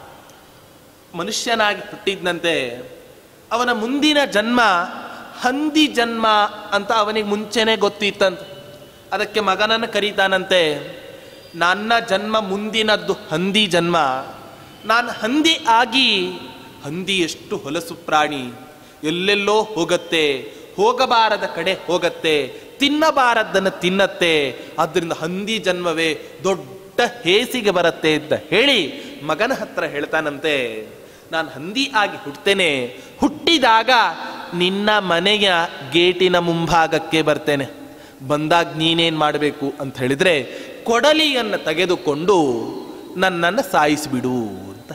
ಮನುಷ್ಯನಾಗಿ ಹುಟ್ಟಿದ್ದಂತೆ ಅವನ ಮುಂದಿನ ಜನ್ಮ ಹಂದಿ ಜನ್ಮ ಅಂತ ಅವನಿಗೆ ಮುಂಚೆನೆ ಗೊತ್ತಿತ್ತಂತೆ. ಅದಕ್ಕೆ ಮಗನನ್ನು ಕರೀತಾನಂತೆ, ನನ್ನ ಜನ್ಮ ಮುಂದಿನದ್ದು ಹಂದಿ ಜನ್ಮ, ನಾನು ಹಂದಿ ಆಗಿ, ಹಂದಿ ಎಷ್ಟು ಹೊಲಸು ಪ್ರಾಣಿ, ಎಲ್ಲೆಲ್ಲೋ ಹೋಗತ್ತೆ, ಹೋಗಬಾರದ ಕಡೆ ಹೋಗತ್ತೆ, ತಿನ್ನಬಾರದನ್ನು ತಿನ್ನತ್ತೆ, ಆದ್ದರಿಂದ ಹಂದಿ ಜನ್ಮವೇ ದೊಡ್ಡ ಹೇಸಿಗೆ ಬರುತ್ತೆ ಅಂತ ಹೇಳಿ ಮಗನ ಹತ್ರ ಹೇಳ್ತಾನಂತೆ, ನಾನು ಹಂದಿ ಆಗಿ ಹುಟ್ಟುತ್ತೇನೆ, ಹುಟ್ಟಿದಾಗ ನಿನ್ನ ಮನೆಯ ಗೇಟಿನ ಮುಂಭಾಗಕ್ಕೆ ಬರ್ತೇನೆ, ಬಂದಾಗ ನೀನೇನ್ ಮಾಡಬೇಕು ಅಂತ ಹೇಳಿದ್ರೆ ಕೊಡಲಿಯನ್ನು ತೆಗೆದುಕೊಂಡು ನನ್ನನ್ನು ಸಾಯಿಸಿಬಿಡು ಅಂತ.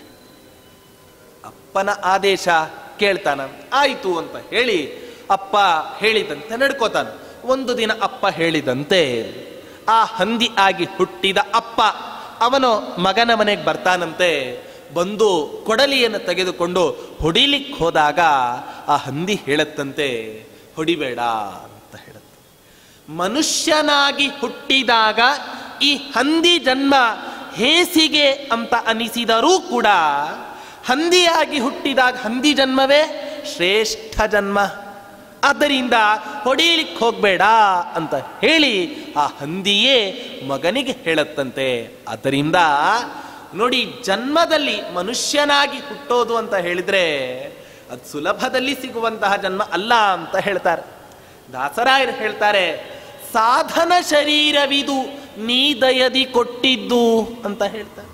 ಅಪ್ಪನ ಆದೇಶ ಕೇಳ್ತಾನ, ಆಯಿತು ಅಂತ ಹೇಳಿ ಅಪ್ಪ ಹೇಳಿದಂತೆ ನಡ್ಕೋತಾನ. ಒಂದು ದಿನ ಅಪ್ಪ ಹೇಳಿದಂತೆ ಆ ಹಂದಿ ಆಗಿ ಹುಟ್ಟಿದ ಅಪ್ಪ ಅವನು ಮಗನ ಮನೆಗೆ ಬರ್ತಾನಂತೆ. ಬಂದು ಕೊಡಲಿಯನ್ನು ತೆಗೆದುಕೊಂಡು ಹೊಡಿಲಿಕ್ಕೆ ಹೋದಾಗ ಆ ಹಂದಿ ಹೇಳತ್ತಂತೆ, ಹೊಡಿಬೇಡ ಅಂತ ಹೇಳುತ್ತೆ. ಮನುಷ್ಯನಾಗಿ ಹುಟ್ಟಿದಾಗ ಈ ಹಂದಿ ಜನ್ಮ ಹೇಸಿಗೆ ಅಂತ ಅನಿಸಿದರೂ ಕೂಡ ಹಂದಿಯಾಗಿ ಹುಟ್ಟಿದಾಗ ಹಂದಿ ಜನ್ಮವೇ ಶ್ರೇಷ್ಠ ಜನ್ಮ, ಆದ್ದರಿಂದ ಹೊಡಿಲಿಕ್ಕೆ ಹೋಗ್ಬೇಡ ಅಂತ ಹೇಳಿ ಆ ಹಂದಿಯೇ ಮಗನಿಗೆ ಹೇಳತ್ತಂತೆ. ಆದ್ದರಿಂದ ನೋಡಿ, ಜನ್ಮದಲ್ಲಿ ಮನುಷ್ಯನಾಗಿ ಹುಟ್ಟೋದು ಅಂತ ಹೇಳಿದ್ರೆ ಅದು ಸುಲಭದಲ್ಲಿ ಸಿಗುವಂತಹ ಜನ್ಮ ಅಲ್ಲ ಅಂತ ಹೇಳ್ತಾರೆ. ದಾಸರಾಯರು ಹೇಳ್ತಾರೆ, ಸಾಧನ ಶರೀರವಿದು ನೀ ದಯದಿ ಕೊಟ್ಟಿದ್ದು ಅಂತ ಹೇಳ್ತಾರೆ.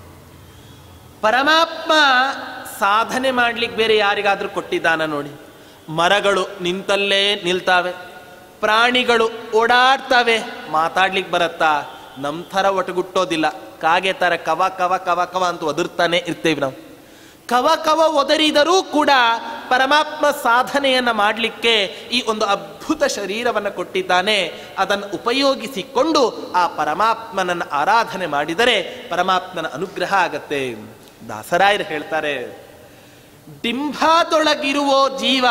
ಪರಮಾತ್ಮ ಸಾಧನೆ ಮಾಡ್ಲಿಕ್ಕೆ ಬೇರೆ ಯಾರಿಗಾದ್ರೂ ಕೊಟ್ಟಿದ್ದಾನ ನೋಡಿ? ಮರಗಳು ನಿಂತಲ್ಲೇ ನಿಲ್ತಾವೆ, ಪ್ರಾಣಿಗಳು ಓಡಾಡ್ತವೆ, ಮಾತಾಡ್ಲಿಕ್ಕೆ ಬರತ್ತಾ? ನಮ್ಮ ಥರ ಒಟಗುಟ್ಟೋದಿಲ್ಲ, ಕಾಗೆ ಥರ ಕವ ಕವ ಕವ ಕವ ಅಂತ ಒದರ್ತಾನೆ ಇರ್ತೇವೆ ನಾವು. ಕವ ಕವ ಒದರಿದರೂ ಕೂಡ ಪರಮಾತ್ಮ ಸಾಧನೆಯನ್ನು ಮಾಡಲಿಕ್ಕೆ ಈ ಒಂದು ಅದ್ಭುತ ಶರೀರವನ್ನು ಕೊಟ್ಟಿದ್ದಾನೆ. ಅದನ್ನು ಉಪಯೋಗಿಸಿಕೊಂಡು ಆ ಪರಮಾತ್ಮನನ್ನು ಆರಾಧನೆ ಮಾಡಿದರೆ ಪರಮಾತ್ಮನ ಅನುಗ್ರಹ ಆಗತ್ತೆ. ದಾಸರಾಯರು ಹೇಳ್ತಾರೆ, ಡಿಂಭಾದೊಳಗಿರುವ ಜೀವ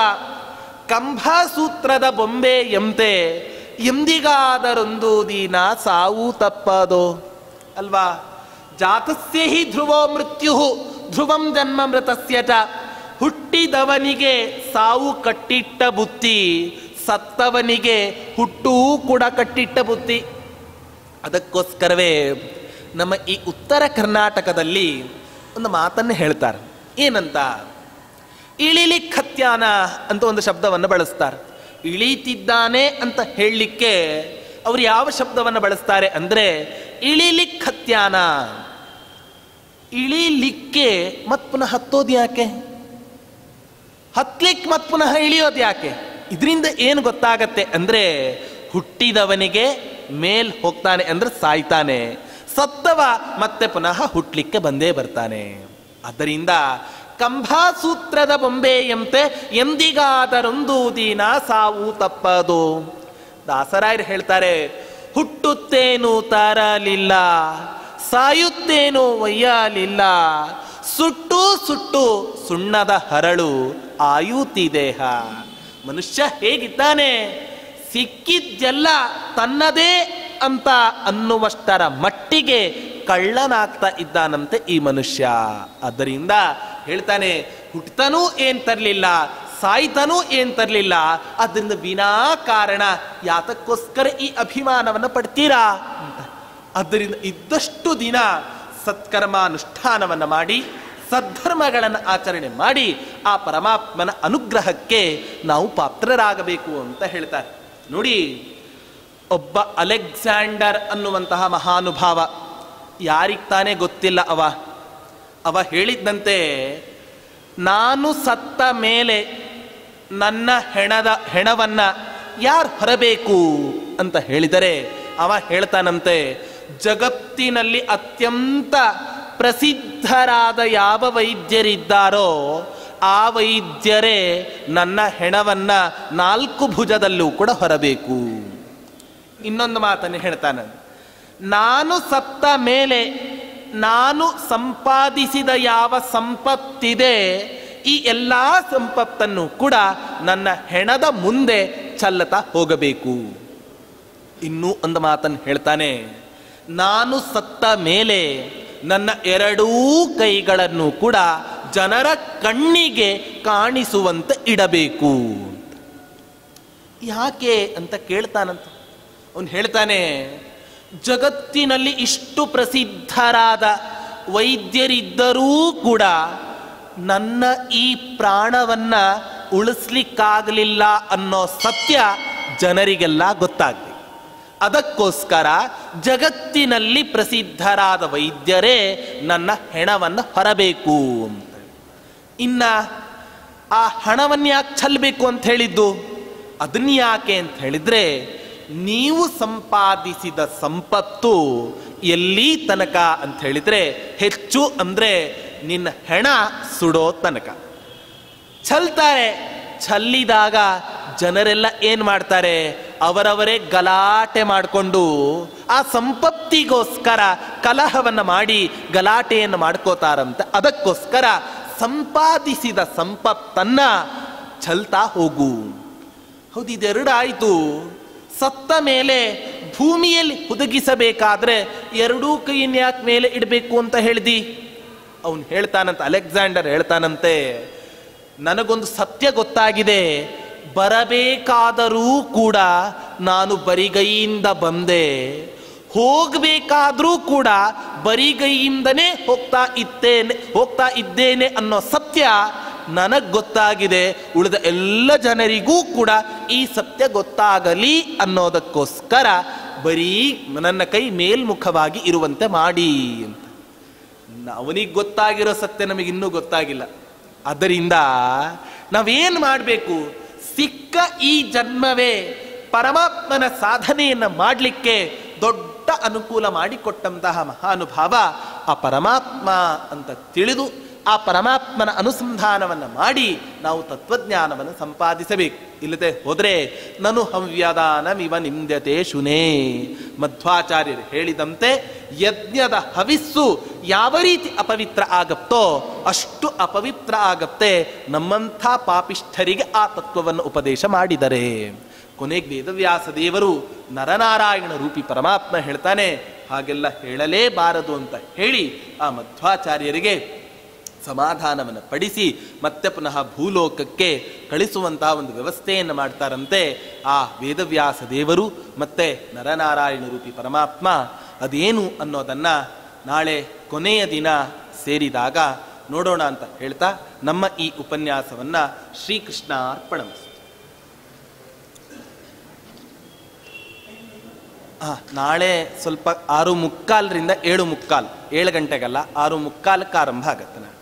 ಕಂಭಸೂತ್ರದ ಬೊಂಬೆ ಎಂತೆ, ಎಂದಿಗಾದರೊಂದು ದಿನ ಸಾವು ತಪ್ಪದೋ ಅಲ್ವಾ? ಜಾತಸ್ಯ ಹಿ ಧ್ರುವೋ ಮೃತ್ಯು ಧ್ರುವಂ ಜನ್ಮ ಮೃತಸ್ಯ ಚ ಹುಟ್ಟಿದವನಿಗೆ ಸಾವು ಕಟ್ಟಿಟ್ಟ ಬುತ್ತಿ, ಸತ್ತವನಿಗೆ ಹುಟ್ಟೂ ಕೂಡ ಕಟ್ಟಿಟ್ಟ ಬುತ್ತಿ. ಅದಕ್ಕೋಸ್ಕರವೇ ನಮ್ಮ ಈ ಉತ್ತರ ಕರ್ನಾಟಕದಲ್ಲಿ ಒಂದು ಮಾತನ್ನು ಹೇಳ್ತಾರೆ. ಏನಂತ? ಇಳಿಲಿಖತ್ಯಾನ ಅಂತ ಒಂದು ಶಬ್ದವನ್ನು ಬಳಸ್ತಾರೆ. ಇಳಿತಿದ್ದಾನೆ ಅಂತ ಹೇಳಲಿಕ್ಕೆ ಅವರು ಯಾವ ಶಬ್ದವನ್ನು ಬಳಸ್ತಾರೆ ಅಂದರೆ ಇಳಿಲಿಖತ್ಯಾನ. ಇಳಿಲಿಕ್ಕೆ ಮತ್ ಪುನಃ ಹತ್ತೋದು ಯಾಕೆ? ಹತ್ಲಿಕ್ಕೆ ಮತ್ ಪುನಃ ಇಳಿಯೋದು ಯಾಕೆ? ಇದರಿಂದ ಏನು ಗೊತ್ತಾಗತ್ತೆ ಅಂದರೆ ಹುಟ್ಟಿದವನಿಗೆ ಮೇಲ್ ಹೋಗ್ತಾನೆ ಅಂದ್ರೆ ಸಾಯ್ತಾನೆ, ಸತ್ತವ ಮತ್ತೆ ಪುನಃ ಹುಟ್ಲಿಕ್ಕೆ ಬಂದೇ ಬರ್ತಾನೆ. ಆದ್ದರಿಂದ ಕಂಭಾಸೂತ್ರದ ಬೊಂಬೆಯಂತೆ ಎಂದಿಗಾದರೊಂದು ದಿನ ಸಾವು ತಪ್ಪದು. ದಾಸರಾಯರು ಹೇಳ್ತಾರೆ, ಹುಟ್ಟುತ್ತೇನು ತರಲಿಲ್ಲ, ಸಾಯುತ್ತೇನು ಒಯ್ಯಲಿಲ್ಲ, ಸುಟ್ಟು ಸುಟ್ಟು ಸುಣ್ಣದ ಹರಳು ಆಯುತಿ ದೇಹ. ಮನುಷ್ಯ ಹೇಗಿದ್ದಾನೆ? ಸಿಕ್ಕಿದ್ದೆಲ್ಲ ತನ್ನದೇ ಅಂತ ಅನ್ನುವಷ್ಟರ ಮಟ್ಟಿಗೆ ಕಳ್ಳನಾಗ್ತಾ ಇದ್ದಾನಂತೆ ಈ ಮನುಷ್ಯ. ಆದ್ದರಿಂದ ಹೇಳ್ತಾನೆ, ಹುಟ್ಟತನೂ ಏನ್ ತರಲಿಲ್ಲ, ಸಾಯ್ತನೂ ಏನ್ ತರಲಿಲ್ಲ, ಅದರಿಂದ ವಿನಾಕಾರಣ ಯಾತಕ್ಕೋಸ್ಕರ ಈ ಅಭಿಮಾನವನ್ನು ಪಡ್ತೀರಾ ಅಂತ. ಆದ್ದರಿಂದ ಇದ್ದಷ್ಟು ದಿನ ಸತ್ಕರ್ಮಾನುಷ್ಠಾನವನ್ನು ಮಾಡಿ ಸದ್ಧರ್ಮಗಳನ್ನು ಆಚರಣೆ ಮಾಡಿ ಆ ಪರಮಾತ್ಮನ ಅನುಗ್ರಹಕ್ಕೆ ನಾವು ಪಾತ್ರರಾಗಬೇಕು ಅಂತ ಹೇಳ್ತಾರೆ. ನೋಡಿ, ಒಬ್ಬ ಅಲೆಕ್ಸಾಂಡರ್ ಅನ್ನುವಂತಹ ಮಹಾನುಭಾವ, ಯಾರಿಗೆ ತಾನೇ ಗೊತ್ತಿಲ್ಲ, ಅವ ಹೇಳಿದ್ದಂತೆ, ನಾನು ಸತ್ತ ಮೇಲೆ ನನ್ನ ಹೆಣವನ್ನ ಯಾರು ಹೊರಬೇಕು ಅಂತ ಹೇಳಿದರೆ ಅವ ಹೇಳ್ತಾನಂತೆ, ಜಗತ್ತಿನಲ್ಲಿ ಅತ್ಯಂತ ಪ್ರಸಿದ್ಧರಾದ ಯಾವ ವೈದ್ಯರಿದ್ದಾರೋ ಆ ವೈದ್ಯರೇ ನನ್ನ ಹೆಣವನ್ನ 4 ಭುಜದಲ್ಲೂ ಕೂಡ ಹೊರಬೇಕು. ಇನ್ನೊಂದು ಮಾತನ್ನು ಹೇಳ್ತಾನೆ, ನಾನು ಸತ್ತ ಮೇಲೆ ನಾನು ಸಂಪಾದಿಸಿದ ಯಾವ ಸಂಪತ್ತಿದೆ ಈ ಎಲ್ಲ ಸಂಪತ್ತನ್ನು ಕೂಡ ನನ್ನ ಹೆಣದ ಮುಂದೆ ಚೆಲ್ಲತಾ ಹೋಗಬೇಕು. ಇನ್ನೂ ಒಂದು ಮಾತನ್ನು ಹೇಳ್ತಾನೆ, ನಾನು ಸತ್ತ ಮೇಲೆ ನನ್ನ 2 ಕೈಗಳನ್ನು ಕೂಡ ಜನರ ಕಣ್ಣಿಗೆ ಕಾಣಿಸುವಂತೆ ಇಡಬೇಕು. ಯಾಕೆ ಅಂತ ಕೇಳ್ತಾನಂತ. ಅವನು ಹೇಳ್ತಾನೆ, ಜಗತ್ತಿನಲ್ಲಿ ಇಷ್ಟು ಪ್ರಸಿದ್ಧರಾದ ವೈದ್ಯರಿದ್ದರೂ ಕೂಡ ನನ್ನ ಈ ಪ್ರಾಣವನ್ನ ಉಳಿಸ್ಲಿಕ್ಕಾಗಲಿಲ್ಲ ಅನ್ನೋ ಸತ್ಯ ಜನರಿಗೆಲ್ಲ ಗೊತ್ತಾಗ್ತದೆ. ಅದಕ್ಕೋಸ್ಕರ ಜಗತ್ತಿನಲ್ಲಿ ಪ್ರಸಿದ್ಧರಾದ ವೈದ್ಯರೇ ನನ್ನ ಹೆಣವನ್ನು ಹೊರಬೇಕು ಅಂತ. ಇನ್ನ ಆ ಹಣವನ್ನು ಯಾಕೆ ಚೆಲ್ಲಬೇಕು ಅಂತ ಹೇಳಿದ್ದು? ಅದನ್ನ ಯಾಕೆ ಅಂತ ಹೇಳಿದ್ರೆ, ನೀವು ಸಂಪಾದಿಸಿದ ಸಂಪತ್ತು ಎಲ್ಲಿ ತನಕ ಅಂತ ಹೇಳಿದ್ರೆ, ಹೆಚ್ಚು ಅಂದ್ರೆ ನಿನ್ನ ಹೆಣ ಸುಡೋ ತನಕ ಚೆಲ್ತಾರೆ. ಚೆಲ್ಲಿದಾಗ ಜನರೆಲ್ಲ ಏನ್ ಮಾಡ್ತಾರೆ? ಅವರವರೇ ಗಲಾಟೆ ಮಾಡಿಕೊಂಡು ಆ ಸಂಪತ್ತಿಗೋಸ್ಕರ ಕಲಹವನ್ನು ಮಾಡಿ ಗಲಾಟೆಯನ್ನು ಮಾಡ್ಕೋತಾರಂತೆ. ಅದಕ್ಕೋಸ್ಕರ ಸಂಪಾದಿಸಿದ ಸಂಪತ್ತನ್ನ ಚೆಲ್ತಾ ಹೋಗು. ಹೌದು, ಇದೆರಡು ಆಯಿತು. ಸತ್ತ ಮೇಲೆ ಭೂಮಿಯಲ್ಲಿ ಹುದುಗಿಸಬೇಕಾದ್ರೆ 2 ಕೈಯನ್ನು ಯಾಕೆ ಮೇಲೆ ಇಡಬೇಕು ಅಂತ ಹೇಳ್ದಿ? ಅವನು ಹೇಳ್ತಾನಂತ, ಅಲೆಕ್ಸಾಂಡರ್ ಹೇಳ್ತಾನಂತೆ, ನನಗೊಂದು ಸತ್ಯ ಗೊತ್ತಾಗಿದೆ, ಬರಬೇಕಾದರೂ ಕೂಡ ನಾನು ಬರಿಗೈಯಿಂದ ಬಂದೆ, ಹೋಗಬೇಕಾದ್ರೂ ಕೂಡ ಬರಿಗೈಯಿಂದನೇ ಹೋಗ್ತಾ ಇದ್ದೇನೆ ಅನ್ನೋ ಸತ್ಯ ನನಗೆ ಗೊತ್ತಾಗಿದೆ. ಉಳಿದ ಎಲ್ಲ ಜನರಿಗೂ ಕೂಡ ಈ ಸತ್ಯ ಗೊತ್ತಾಗಲಿ ಅನ್ನೋದಕ್ಕೋಸ್ಕರ ಬರೀ ನನ್ನ ಕೈ ಮೇಲ್ಮುಖವಾಗಿ ಇರುವಂತೆ ಮಾಡಿ ಅಂತ. ಅವನಿಗೆ ಗೊತ್ತಾಗಿರೋ ಸತ್ಯ ನಮಗಿನ್ನೂ ಗೊತ್ತಾಗಿಲ್ಲ. ಅದರಿಂದ ನಾವೇನು ಮಾಡಬೇಕು? ಸಿಕ್ಕ ಈ ಜನ್ಮವೇ ಪರಮಾತ್ಮನ ಸಾಧನೆಯನ್ನು ಮಾಡಲಿಕ್ಕೆ ದೊಡ್ಡ ಅನುಕೂಲ ಮಾಡಿಕೊಟ್ಟಂತಹ ಮಹಾನುಭಾವ ಆ ಪರಮಾತ್ಮ ಅಂತ ತಿಳಿದು ಆ ಪರಮಾತ್ಮನ ಅನುಸಂಧಾನವನ್ನು ಮಾಡಿ ನಾವು ತತ್ವಜ್ಞಾನವನ್ನು ಸಂಪಾದಿಸಬೇಕು. ಇಲ್ಲದೆ ಹೋದರೆ ನನು ಹವ್ಯದಾನಮಿವ ನಿಂದ್ಯತೆ ಶುನೇ. ಮಧ್ವಾಚಾರ್ಯರು ಹೇಳಿದಂತೆ ಯಜ್ಞದ ಹವಿಸ್ಸು ಯಾವ ರೀತಿ ಅಪವಿತ್ರ ಆಗತ್ತೋ ಅಷ್ಟು ಅಪವಿತ್ರ ಆಗತ್ತೆ ನಮ್ಮಂಥ ಪಾಪಿಷ್ಠರಿಗೆ ಆ ತತ್ವವನ್ನು ಉಪದೇಶ ಮಾಡಿದರೆ. ಕೊನೆಗೆ ವೇದವ್ಯಾಸ ದೇವರು ನರನಾರಾಯಣ ರೂಪಿ ಪರಮಾತ್ಮ ಹೇಳ್ತಾನೆ, ಹಾಗೆಲ್ಲ ಹೇಳಲೇಬಾರದು ಅಂತ ಹೇಳಿ ಆ ಮಧ್ವಾಚಾರ್ಯರಿಗೆ ಸಮಾಧಾನವನ್ನು ಪಡಿಸಿ ಮತ್ತೆ ಪುನಃ ಭೂಲೋಕಕ್ಕೆ ಕಳಿಸುವಂತಹ ಒಂದು ವ್ಯವಸ್ಥೆಯನ್ನು ಮಾಡ್ತಾರಂತೆ ಆ ವೇದವ್ಯಾಸ ದೇವರು ಮತ್ತೆ ನರನಾರಾಯಣ ರೂಪಿ ಪರಮಾತ್ಮ. ಅದೇನು ಅನ್ನೋದನ್ನು ನಾಳೆ ಕೊನೆಯ ದಿನ ಸೇರಿದಾಗ ನೋಡೋಣ ಅಂತ ಹೇಳ್ತಾ ನಮ್ಮ ಈ ಉಪನ್ಯಾಸವನ್ನು ಶ್ರೀಕೃಷ್ಣ ಅರ್ಪಣಮಸ್ತು. ನಾಳೆ ಸ್ವಲ್ಪ 6:45 7:45, 7 ಗಂಟೆಗಲ್ಲ 6:45 ಆರಂಭ ಆಗತ್ತೆ.